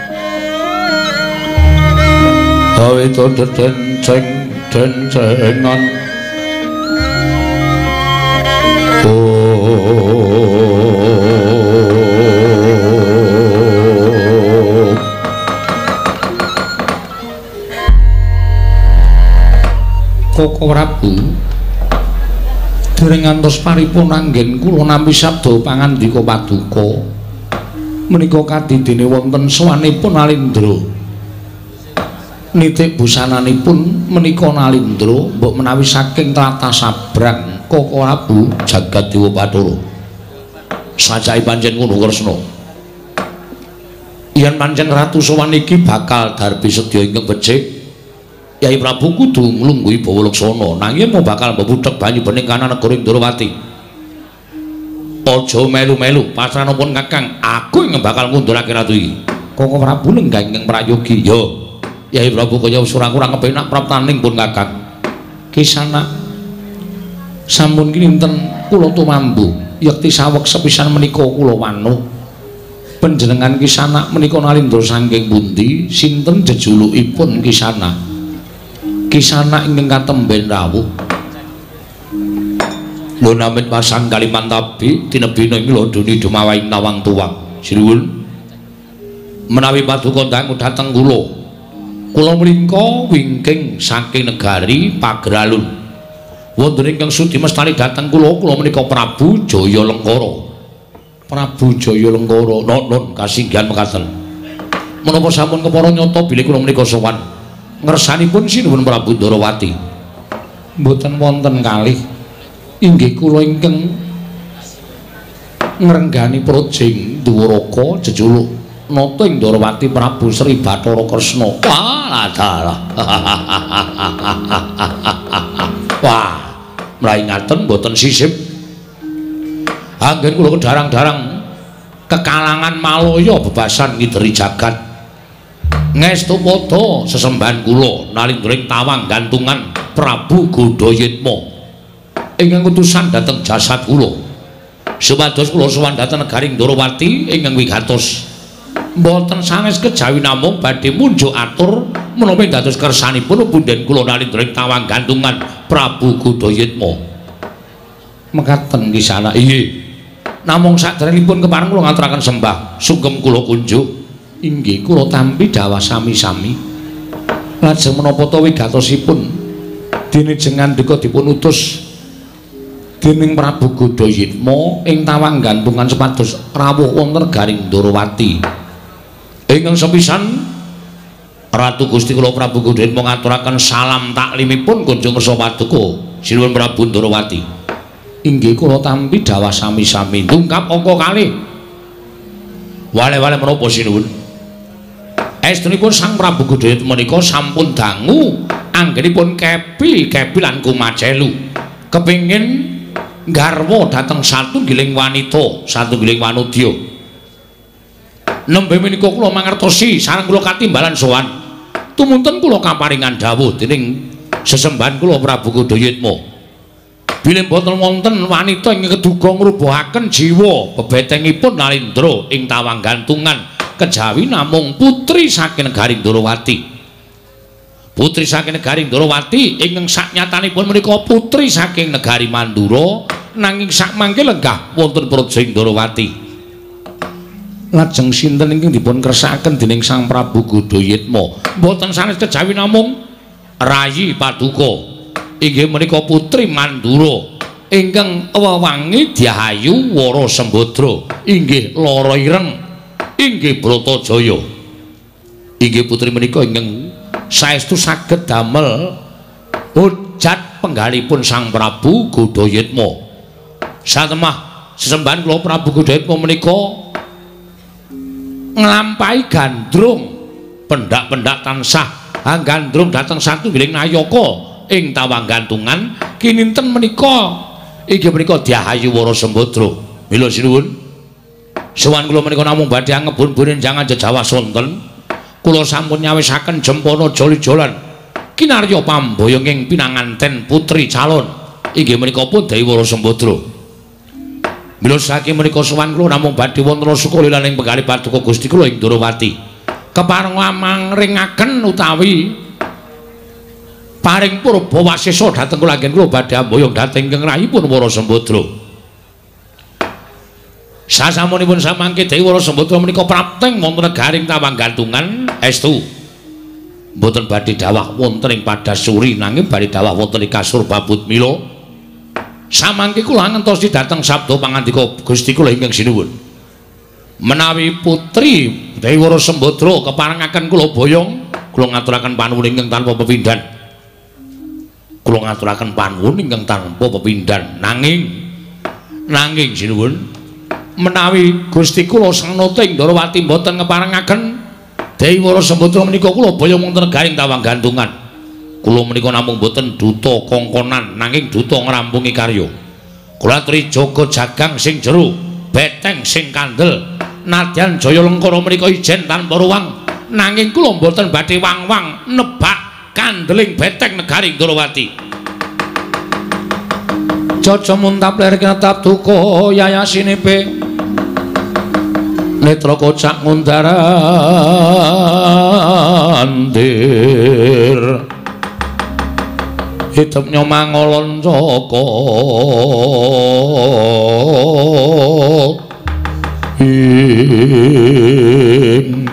awito denceng dencengan Koko Prabu dereng ngantos paripun anggen kula nampi sabda pangandika paduka menika kadidene wonten sowanipun Nalindra nitik busananipun menika Nalindra mbok menawi saking tlatah Sabrang Koko Prabu jagat Dewa Bathara sajake pancen ngono Kresna yen pancen ratu sowan iki bakal darbi sedya ingkang becik Yai Prabu kudu nglungguhi bawa laksana nanging mau bakal mbebudhek banyu bening kanan negara Ndrawati. Aja melu-melu pasranipun Kakang, aku yang bakal ngundurake ratu iki. Koko Prabu lenggah ingkang prayogi. Yo, Yai Prabu kaya surang-urang kepenak praptaning pun Kakang. Kisana sampun kinten kula tumambu yekti saweg sepisan menika kula wanuh. Panjenengan Kisana menika Nalindra saking pundi? Sinten jejulukipun Kisana? Kisana ingkang katemben rawuh lho namit pasang Kalimantabi tinebina ing lodoni dumawaing nawang tuwang sinuwun menawi paduka dangu dhateng kula kula mlingka wingking saking negari Pagralun wonten ingkang sudi mestani dhateng kula kula menika Prabu Jayalengkara Prabu Jayalengkara non kasinggihan mekaten menapa sampun kepara nyata bilih kula menika sowan ngersanipun sinuwun Prabu Ndrawati mboten wonten kalih inggih kula ingkang ngrenggani projing Dwaraka jejuluk nata ing Ndrawati Prabu Sri Bathara Kresna wah dalah wah mlayu ngaten mboten sisip anggen kula kedarang-darang kekalangan Malaya bebasan ngideri jagat ngestu padha sesembahan kula Nalindra tawang gantungan Prabu Godayitma ingkang utusan dhateng jasad kula supados kula sowan dhateng negari Ndrawati ingkang wigatos mboten sanes kejawi namung badhe munjuk atur menapa dados kersanipun punden kula Nalindra tawang gantungan Prabu Godayitma mekaten Kisana iye namung sadèrèngipun kepareng kula ngaturaken sembah sugeng kula kunjuk inggih kula tampi dawuh sami-sami lajeng menapa ta wigatosipun dene jengan dika dipun utus dening Prabu Godayitma ing tawang gantungan sepados rawuh wonten garing Ndrawati ingkang sepisan Ratu Gusti kula Prabu Godayitma ngaturaken salam taklimipun kunjung kersa paduka sinuwun Prabu Ndrawati inggih kula tampi dawuh sami-sami tungkap angka kalih wale-wale menapa sinuwun estunipun Sang Prabu Godayitma menika sampun dangu anggenipun kepi kepi lan kumacelu kepingin garwa dhateng satunggiling wanita satunggiling wanudya nembe menika kula mangertosi sareng kula katimbalan sowan tumunten kula kaparingan dawuh dening sesembahan kula Prabu Godayitma bilih boten wonten wanita ingkang keduga ngrubuhaken jiwa bebetengipun Nalindra ing tawang gantungan kejawi namung putri saking negari Ndrawati putri saking negari Ndrawati ingkang saknyatanipun menika putri saking negari Mandura nanging sakmangke lenggah wonten projing Ndrawati lajeng sinten ingkang dipun kersakaken dening Sang Prabu Godayitma mboten sanes kejawi namung rayi paduka inggih menika Putri Mandura ingkang wewangi Dyahayu Wara Sembadra inggih lara ireng inggih Bratajaya. Inggih putri menika ingkang saestu saged damel hujat penggalipun Sang Prabu Godayatma. Satemah sesembahan kula Prabu Godayatma menika nglampahi gandrung pendak-pendak tansah gandrung dhateng satunggiling nayaka ing tawang gantungan kininten menika inggih menika Dyahayu Wara Sembadra. Mila sinuwun sowan kula menika namung badhe ngebun-bunin jangan jejawas wonten kula sampun nyawisaken jempana joli-jolan kinarya pamboyong ing pinanganten putri calon inggih menika pun Dewi Wara Sembadra. Mila saking menika sowan kula namung badhe wonten sukalilan ing penggalih paduka Gusti kula ing Durawati kepareng mangringaken utawi paring purba wasesa dhateng kula anggen kula badhe amboyong dhateng ingkang rayipun Wara Sembadra. Sasampunipun samangke Dewi Wara Sembadra menika prapteng wonten negaring tawang gantungan estu mboten badhe dawah wonten ing Padasuri nanging badhe dawah wonten ing kasur babut mila samangke kula ngentosi dhateng sabda pangandika Gusti kula ingkang sinuwun menawi putri Dewi Wara Sembadra keparengaken kula boyong kula ngaturaken panuwun ingkang tanpa pepindhan kula ngaturaken panuwun ingkang tanpa pepindhan nanging nanging sinuwun menawi Gusti kula sanata ing Ndarawati mboten ngeparengaken Dewi Wara Sembadra menika kula boyong wonten negaring tawang gantungan. Kula menika namung mboten duta kongkonan nanging duta ngrampungi karya. Kula aturi jaga jagang sing jero, beteng sing kandel. Nadyan Jaya Lengkara menika ijen tanpa ruwang nanging kula mboten badhe wang-wang nebak kandeling beteng negaring Ndarawati. Jaja muntap ler kinatap duka yayasinipe netra kocak ngundarandir hidupnya mangolon joko ing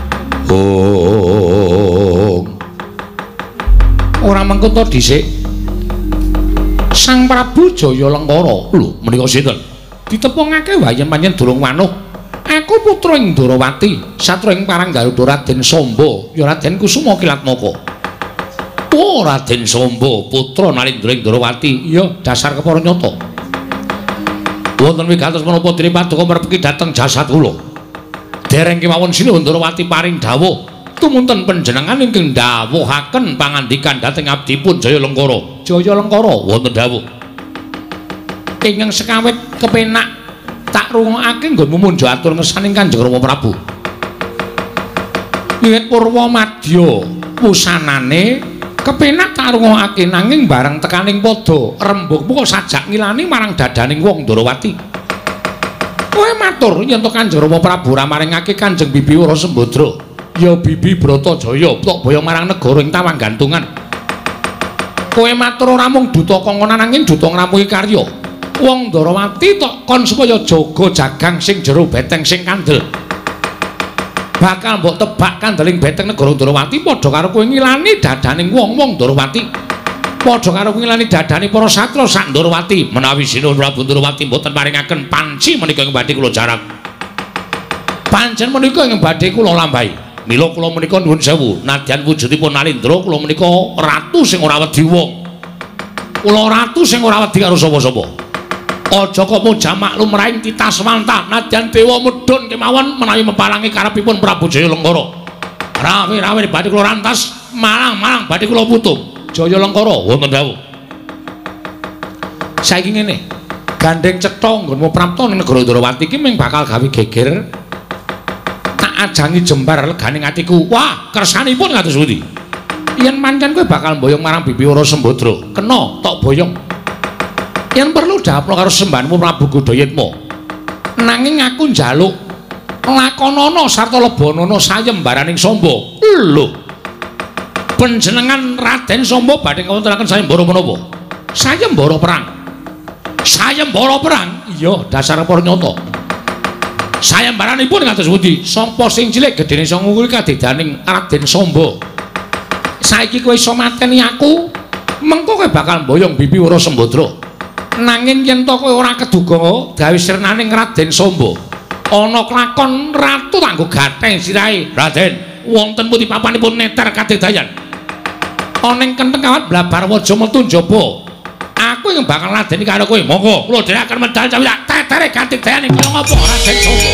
ong ora mengko dhisik Sang Prabu Jaya Lengkara lho menika sinten ditepungake wayen panjen durung wanuh aku putra ing Ndarawati satra ing parang Garuda Raden Samba ya Raden Kusuma Kilatmaka. Oh Raden Samba putra Narendra ing Ndarawati iya dasar kepara nyata wonten wigatos menapa dene paduka merepeki dhateng jasad kula dereng kemawon sinuhun Ndarawati paring dawuh tumunten panjenengan ingkang dawuhaken pangandikan dhateng abdipun Jaya Lengkara. Jaya Lengkara wonten dawuh ingkang sekawit kepenak tak rungokake nggonmu munjo atur ngersaning Kanjeng Rama Prabu. Wiwit purwa madya wusanane kepenak tak rungokake nanging bareng tekaning padha rembugmu kok sajak ngilani marang dadaning wong Ndarawati. Kowe matur yen to Kanjeng Rama Prabu ra maringake Kanjeng Bibi Wara Sembadra ya Bibi Bratajaya tok boyong marang negara ing tawang gantungan. Kowe matur ora mung duta kongkonan nanging duta ngrampungi karya. Wong Ndarawati tok kon supaya jaga jagang sing jero beteng sing kandel. Bakal mbok tebak kandeling beteng negara Ndarawati padha karo kowe ngilani dadaning wong-wong Ndarawati. Padha karo ngilani dadane para satra sak Ndarawati. Menawi sinuhun Prabu Ndarawati mboten paringaken panci menika ing badhe kula jarak. Pancen menika ing badhe kula lambahi. Mila kula menika nuwun sewu, nadyan wujudipun Narendra kula menika ratu sing ora wedi wong. Kula ratu sing ora wedi karo sapa-sapa. Aja kok muja maklum raing titah semantah nadyan dewa medhun kemawon menawi mepalangi karepipun Prabu Jaya Lengkara. Rawe-rawe badhe kula rantas, malang-malang badhe kula putung. Jaya Lengkara wonten dawuh. Saiki ngene, gandeng cetha nggonmu prapta ning negara Ndarawati iki mung bakal gawe geger. Tak ajangi jembar leganing atiku. Wah, kersanipun kados pundi? Yen pancen kowe bakal mboyong marang Bibi Wara Sembadra, kena tok boyong. Yen perlu daplo karo sembahanmu Prabu Godayatma. Nanging aku njaluk lakonana sarta lebanana sayembaraning Samba. Lho. Panjenengan Raden Samba badhe ngawontenaken sayembara menapa? Sayembara perang. Sayembara perang? Iya, dasar para nyata. Sayembaranipun kados pundi? Sapa sing cilik gedene sanga kuwi kadedaning Raden Samba. Saiki kowe iso mateni aku Mengko kowe bakal mboyong Bibi Wara Sembadra. Nanging yen to kowe ora keduga gawe sirnaning Raden Samba, ana klakon ratu kanggo gatheng sirahe. Raden, wonten pundi papanipun neter kadedayan? Ana ing kenteng kawat blabar waja metu njaba. Aku yang bakal ladeni karo kowe. Monggo, kula dhewe akan medal cawi tetere kadedayan iki ngopo Raden Samba.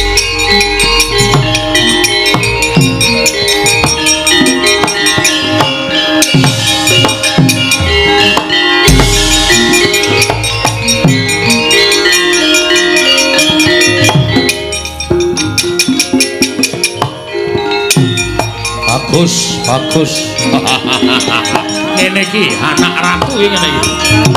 Bagus, bagus. Ngene iki anak ratu iki ngene iki.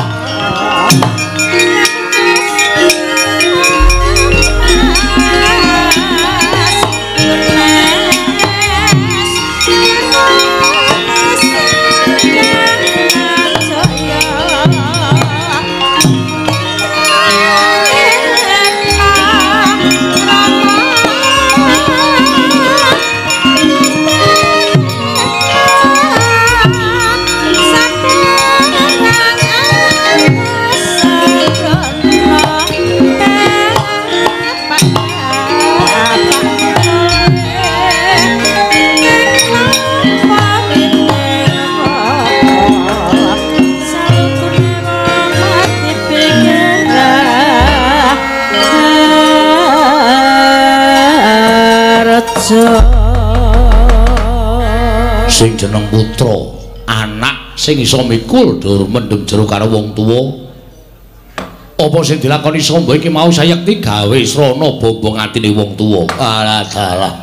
Sing jeneng putra anak sing iso mikul dur mendem jero karo wong tuwa apa sing dilakoni Samba iki mau sayekti gawe srana bombong atine wong tuwa. Alah dalah.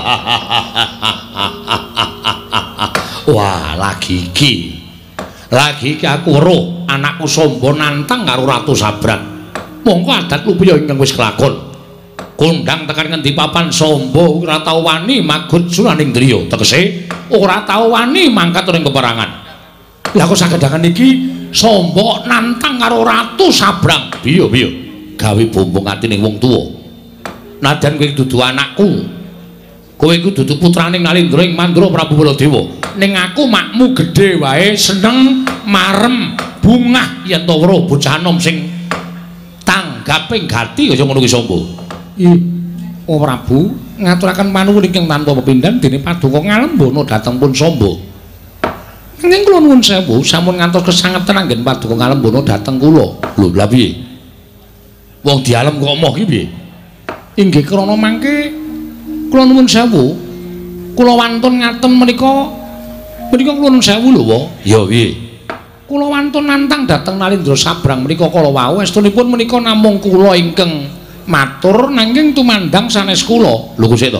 Wah lagi iki lagi iki aku weruh anakku Samba nantang karo Ratu Sabrang. Mongko adat lupiya ingkang wis kelakon. Kondang tekan ngendi papan Samba ora tau wani magut suraning driya, tegese ora tau wani mangkat ning peperangan. Lah kok sagedangan iki Samba nantang karo Ratu Sabrang. Piye piye gawe bombong atine wong tuwa. Nadan kowe dudu anakku. Kowe iku dudu putrane Nalindra ing Mandra Prabu Baladewa. Ning aku makmu gedhe wae seneng marem bungah yen to weruh bocah nom sing tanggaping gati kaya ngono ki Samba. Ih, oh Prabu, ngaturaken panuwun ingkang tanpa pepindhan dene Paduka Ngalembana dhateng pun Samba. Nanging kula nuwun sewu, sampun ngantos kesangeten anggen Paduka Ngalembana dhateng kula. Lho, lha piye? Wong dialem kok moh iki piye? Inggih krana mangke kula nuwun sewu. Kula wantun ngaten menika menika kula nuwun sewu lho, Wa. Ya piye? Kula wantun nantang dhateng Nalindra Sabrang menika kala wau estunipun menika namung kula ingkang matur nanging tumandang sanes kula. Lho kok sik to?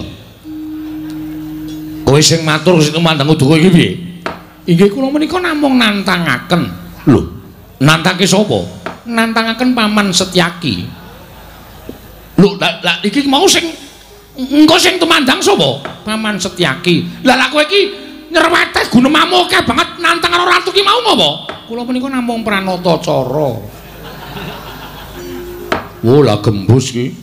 Kowe sing matur sing tumandang uduh iki piye? Inggih kula menika namung nantangaken. Lho, nantangke sapa? Nantangaken Paman Setyaki. Lho, lah iki mau sing engko sing tumandang sapa? Paman Setyaki. Lah lha kowe iki nyerweteh gunemamu akeh banget nantang karo ratu ki mau ngapa? Kula menika namung pranata cara. Wo lah gembus ki.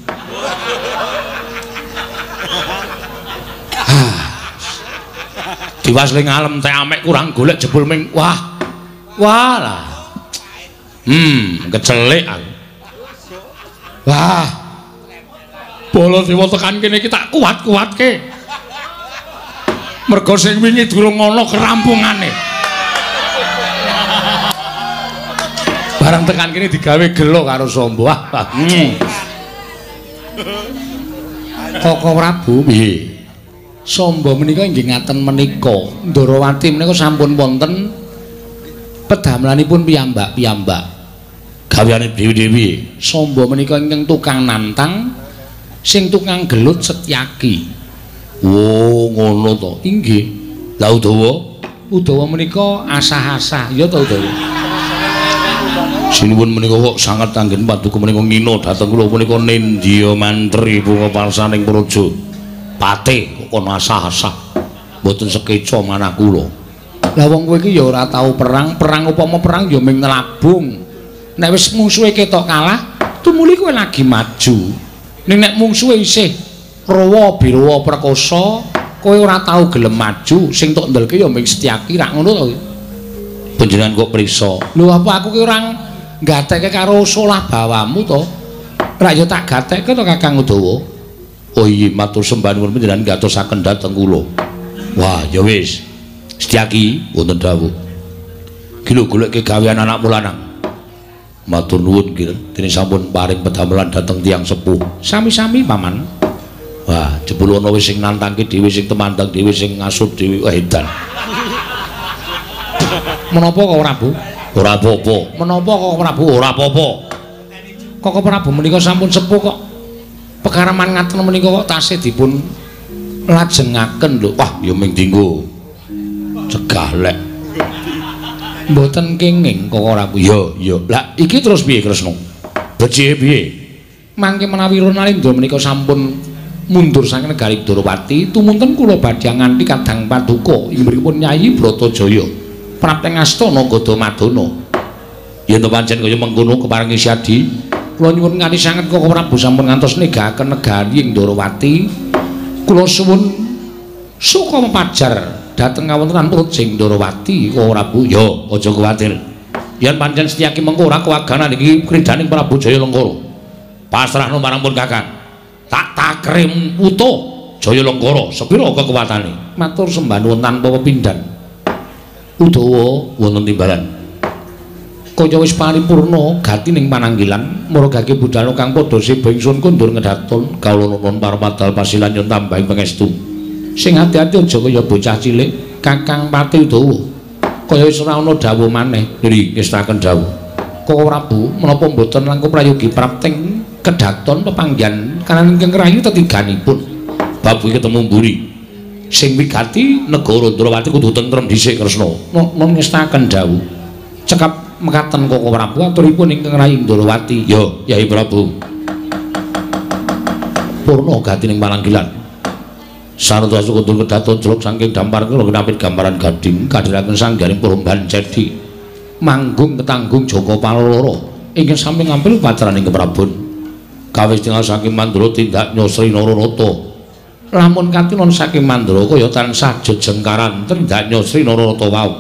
Diwasle ngalem teh amek kurang golek jebul ming wah. Wah lah. Hmm, kecelik aku. Wah. Baladewa tekan kene iki tak kuat-kuatke. Mergo sing wingi durung ana kerampungane. Barang tekan kene digawe gelo karo Samba. Hmm. Koko Prabu piye? Samba menika inggih ngaten menika. Ndarawati menika sampun wonten pedamelanipun piyambak-piyambak. Gaweane dewi-dewi. Samba menika ingkang tukang nantang, sing tukang gelut Setyaki. Oh, ngono to. Inggih. Lah Udawa, Udawa menika asah-asah. Ya to Udawa. Sinuwun menika kok sanget anggen Paduka menika ngina dhateng kula menika nindya mantri bunga palsaning praja. Pate kok kono asah-asah. Mboten sekeca manah kula. Lah wong kowe iki ya ora tau perang, perang upama perang ya ming nelabung. Nek wis mungsuhe ketok kalah, tumuli kowe lagi maju. Ning nek mungsuhe isih rawa birawa perkasa, kowe ora tau gelem maju, sing tok ndelke ya ming Setyaki rak ngono to. Panjenengan kok prisa. Lho apa aku ki orang gatekke karo solah bawamu to? Ra yo tak gatekke to Kakang Udawa. Oh iya matur sembah nuwun panjenengan gatosaken dhateng kula. Wah, ya wis. Setyaki wonten dawuh. Ki lho goleke gawean anakmu lanang. Matur nuwun nggih, dene sampun paring pedamelan dhateng tiyang sepuh. Sami-sami paman. Wah, jebul ana wis sing nantangke dhewe sing temandang dhewe sing ngasut dhewe edan. Menapa kok Prabu? Ora apa-apa. Menapa kok Prabu? Ora apa-apa. Kok Prabu menika sampun sepuh kok pekaraman ngaten menika kok tasih dipun lajengaken lho. Wah, ya ming dinggo cegah lek. Mboten kenging kok Prabu. Ya, ya. Lah iki terus piye Kresna? Beje piye? Mangke menawi Ronalindo menika sampun mundur saking negari Darawati, tumunten kula badhe nganti kadang paduka inggihipun Nyai Bratajaya. Prapteng astana Gadamadana. Yen to pancen kaya mengkono keparengi siadi, kula nyuwun nganti sanget kok Prabu sampun ngantos negakaken negari ing Darawati. Kula suwun suka mepajar dhateng kawontenan turut sing Darawati kok Prabu. Ya, aja kuwatir. Yen pancen Setyaki mengko ora kewaganan iki kridaning Prabu Jayalengkara. Pasrahno marang pun Kakang. Tak takrim utuh Jayalengkara sepira kekuwatane. Matur sembah nuwun tanpa pepindhan. Udawa wonten timbalan. Kaya wis paripurna gati ning pananggilan, maragake budal kang padha seba ingsun kondur ngedaton kawula nuwun paramadal pasilan yen tambahing pangestu. Sing ati-ati aja kaya bocah cilik, Kakang Pati Udawa. Kaya wis ora ana dawuh maneh, nggih ngestaken dawuh. Kok Prabu menapa mboten langkung prayogi prapting kedaton pepanggihan kanan ingkang rayu tetiganipun. Bab iki ketemu mburi. Sing wigati negara Darawati kudu tentrem dhisik Kresna. Nun ngestaken dawuh. Cekap mekaten Koko Prabu aturipun ingkang rayi Darawati. Ya, Yai Prabu. Purna gati ning pananggilan. Sarta sukuntul kedaton celuk saking dampar kula kinapit gambaran gading kadhiraken sanggaring perumbahan cedhi. Manggung ketanggung Joko Paloro ingkang sami ngampil patraning keprabon. Kawis tinggal saking Mandura tindak nyosri Nararata. Lamun katinon saking Mandura kaya tansah jejengkaran tindak nyosri Nararata wau.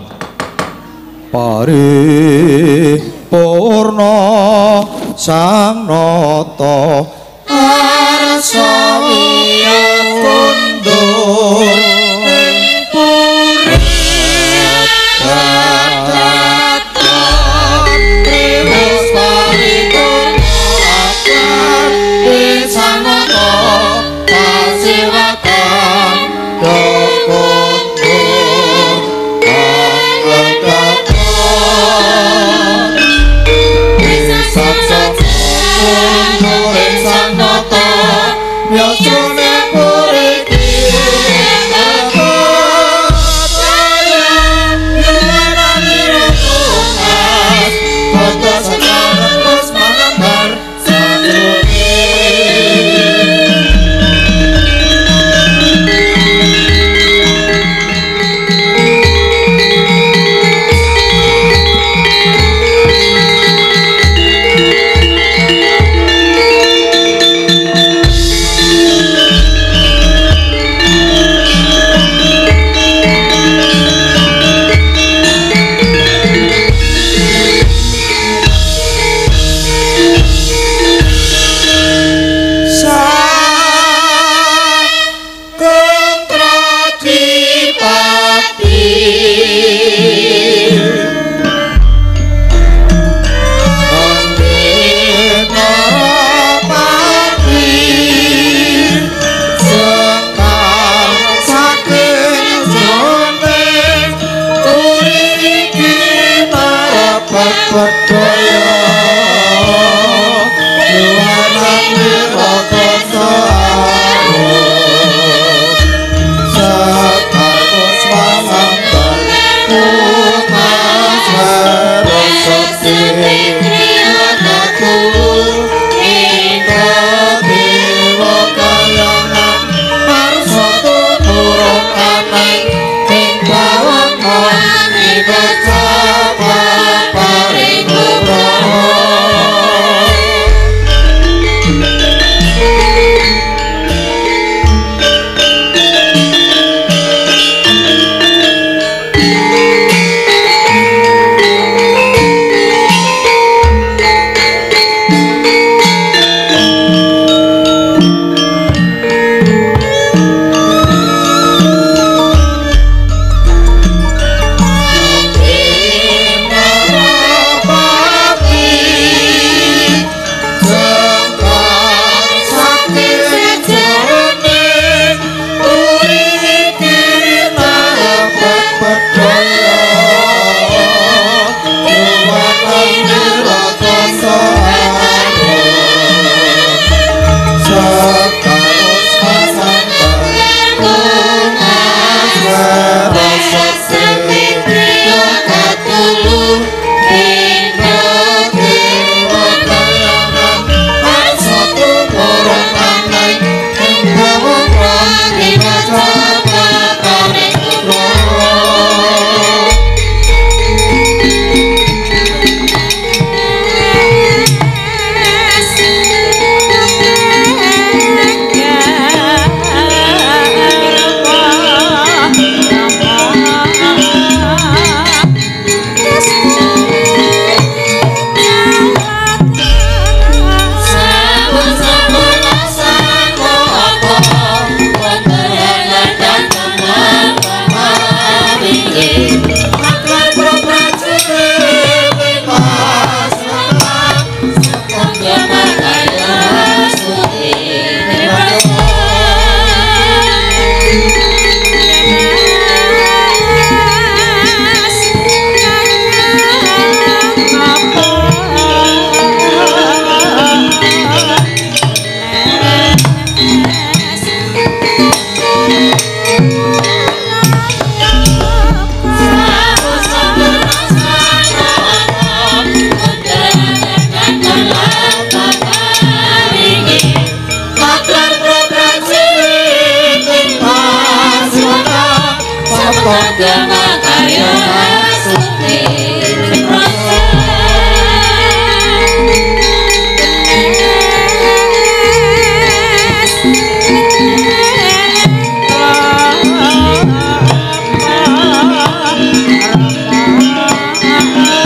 Paripurna sang nata arsa wiyat kundur ing puri katakan wis paripurna akan sang nata kasiwatan dokundur angkat Nureng sang nata yasune puriki aku sayang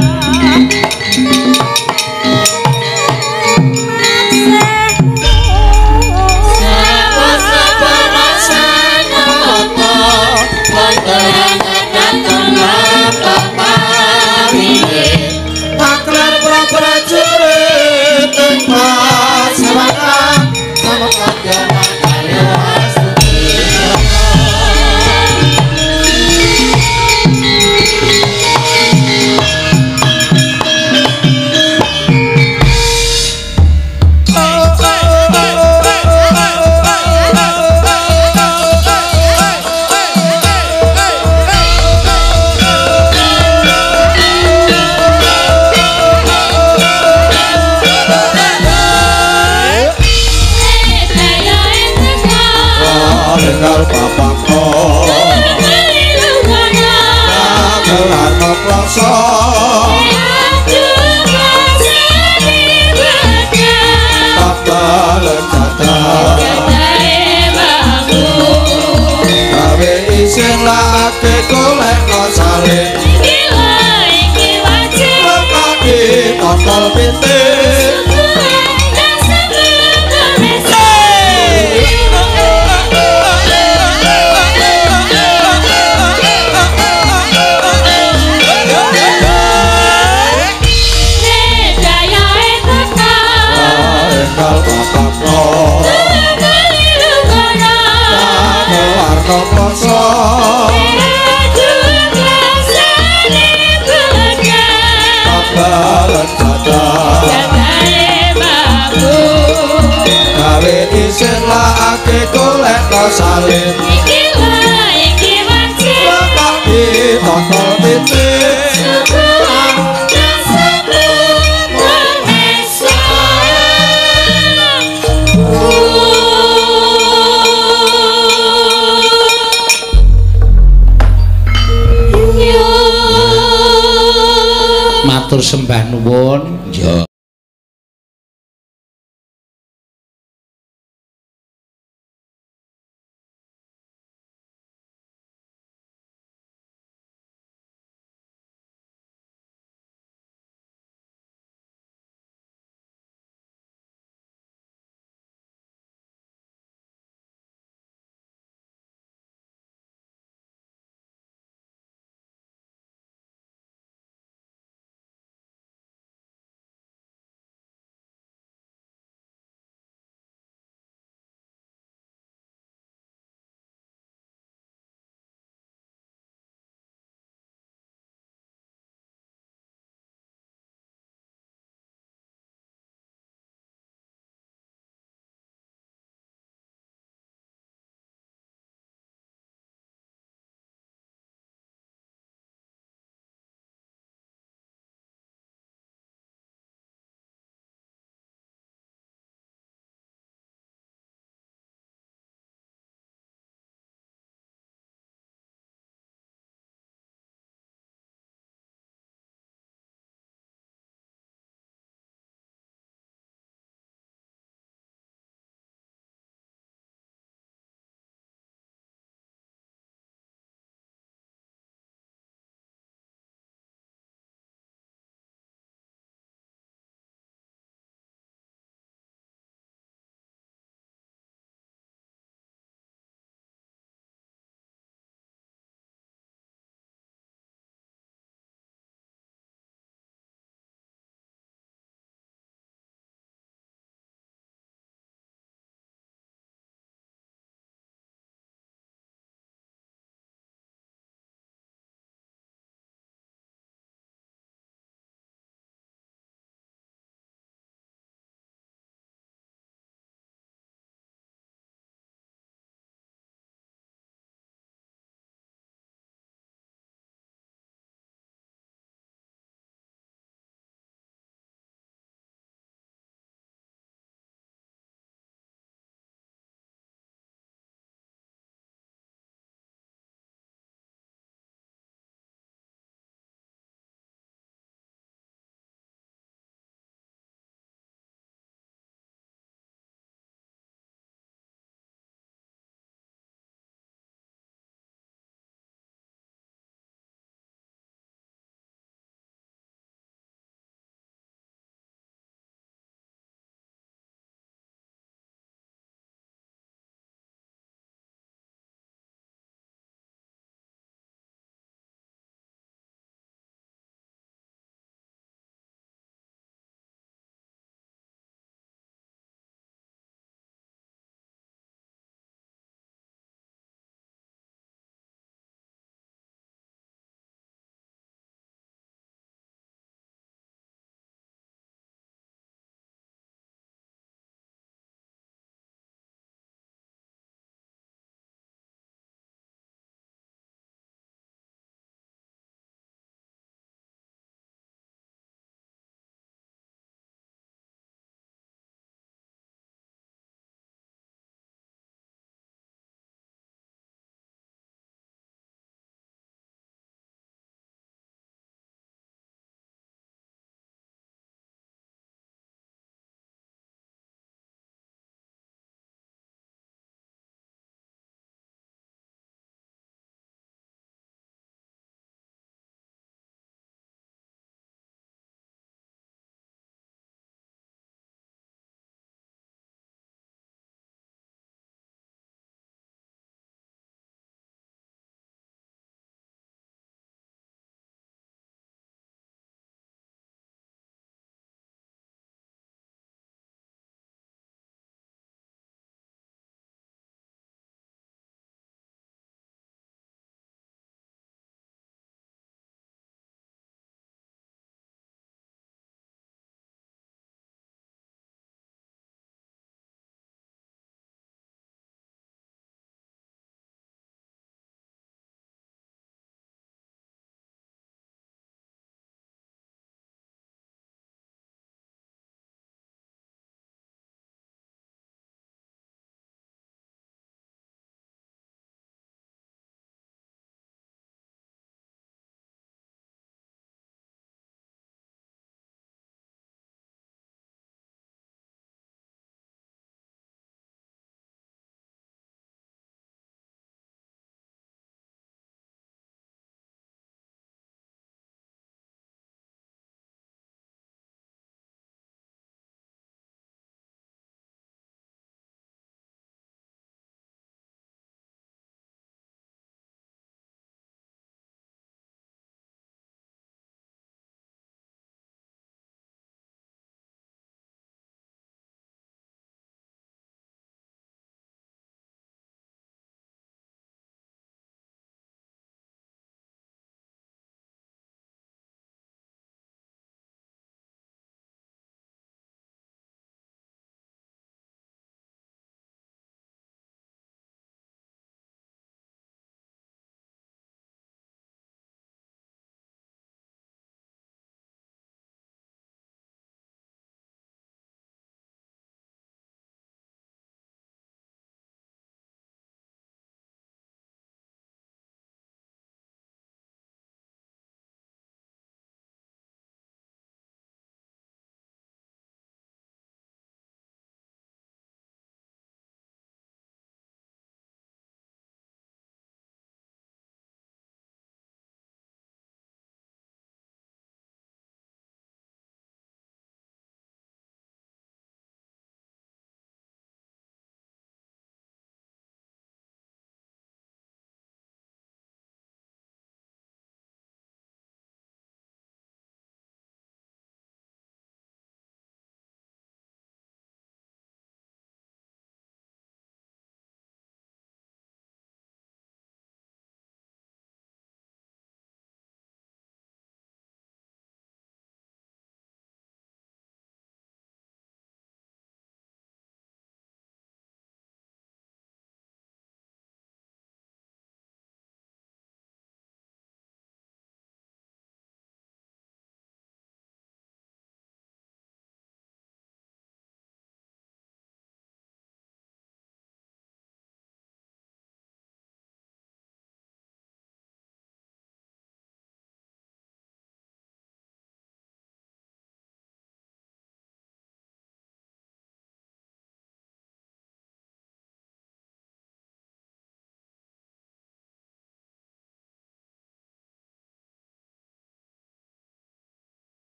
Salim iki lha iki wajib kaki totol titik syukuran nasibmu Maesa matur sembah nuwun.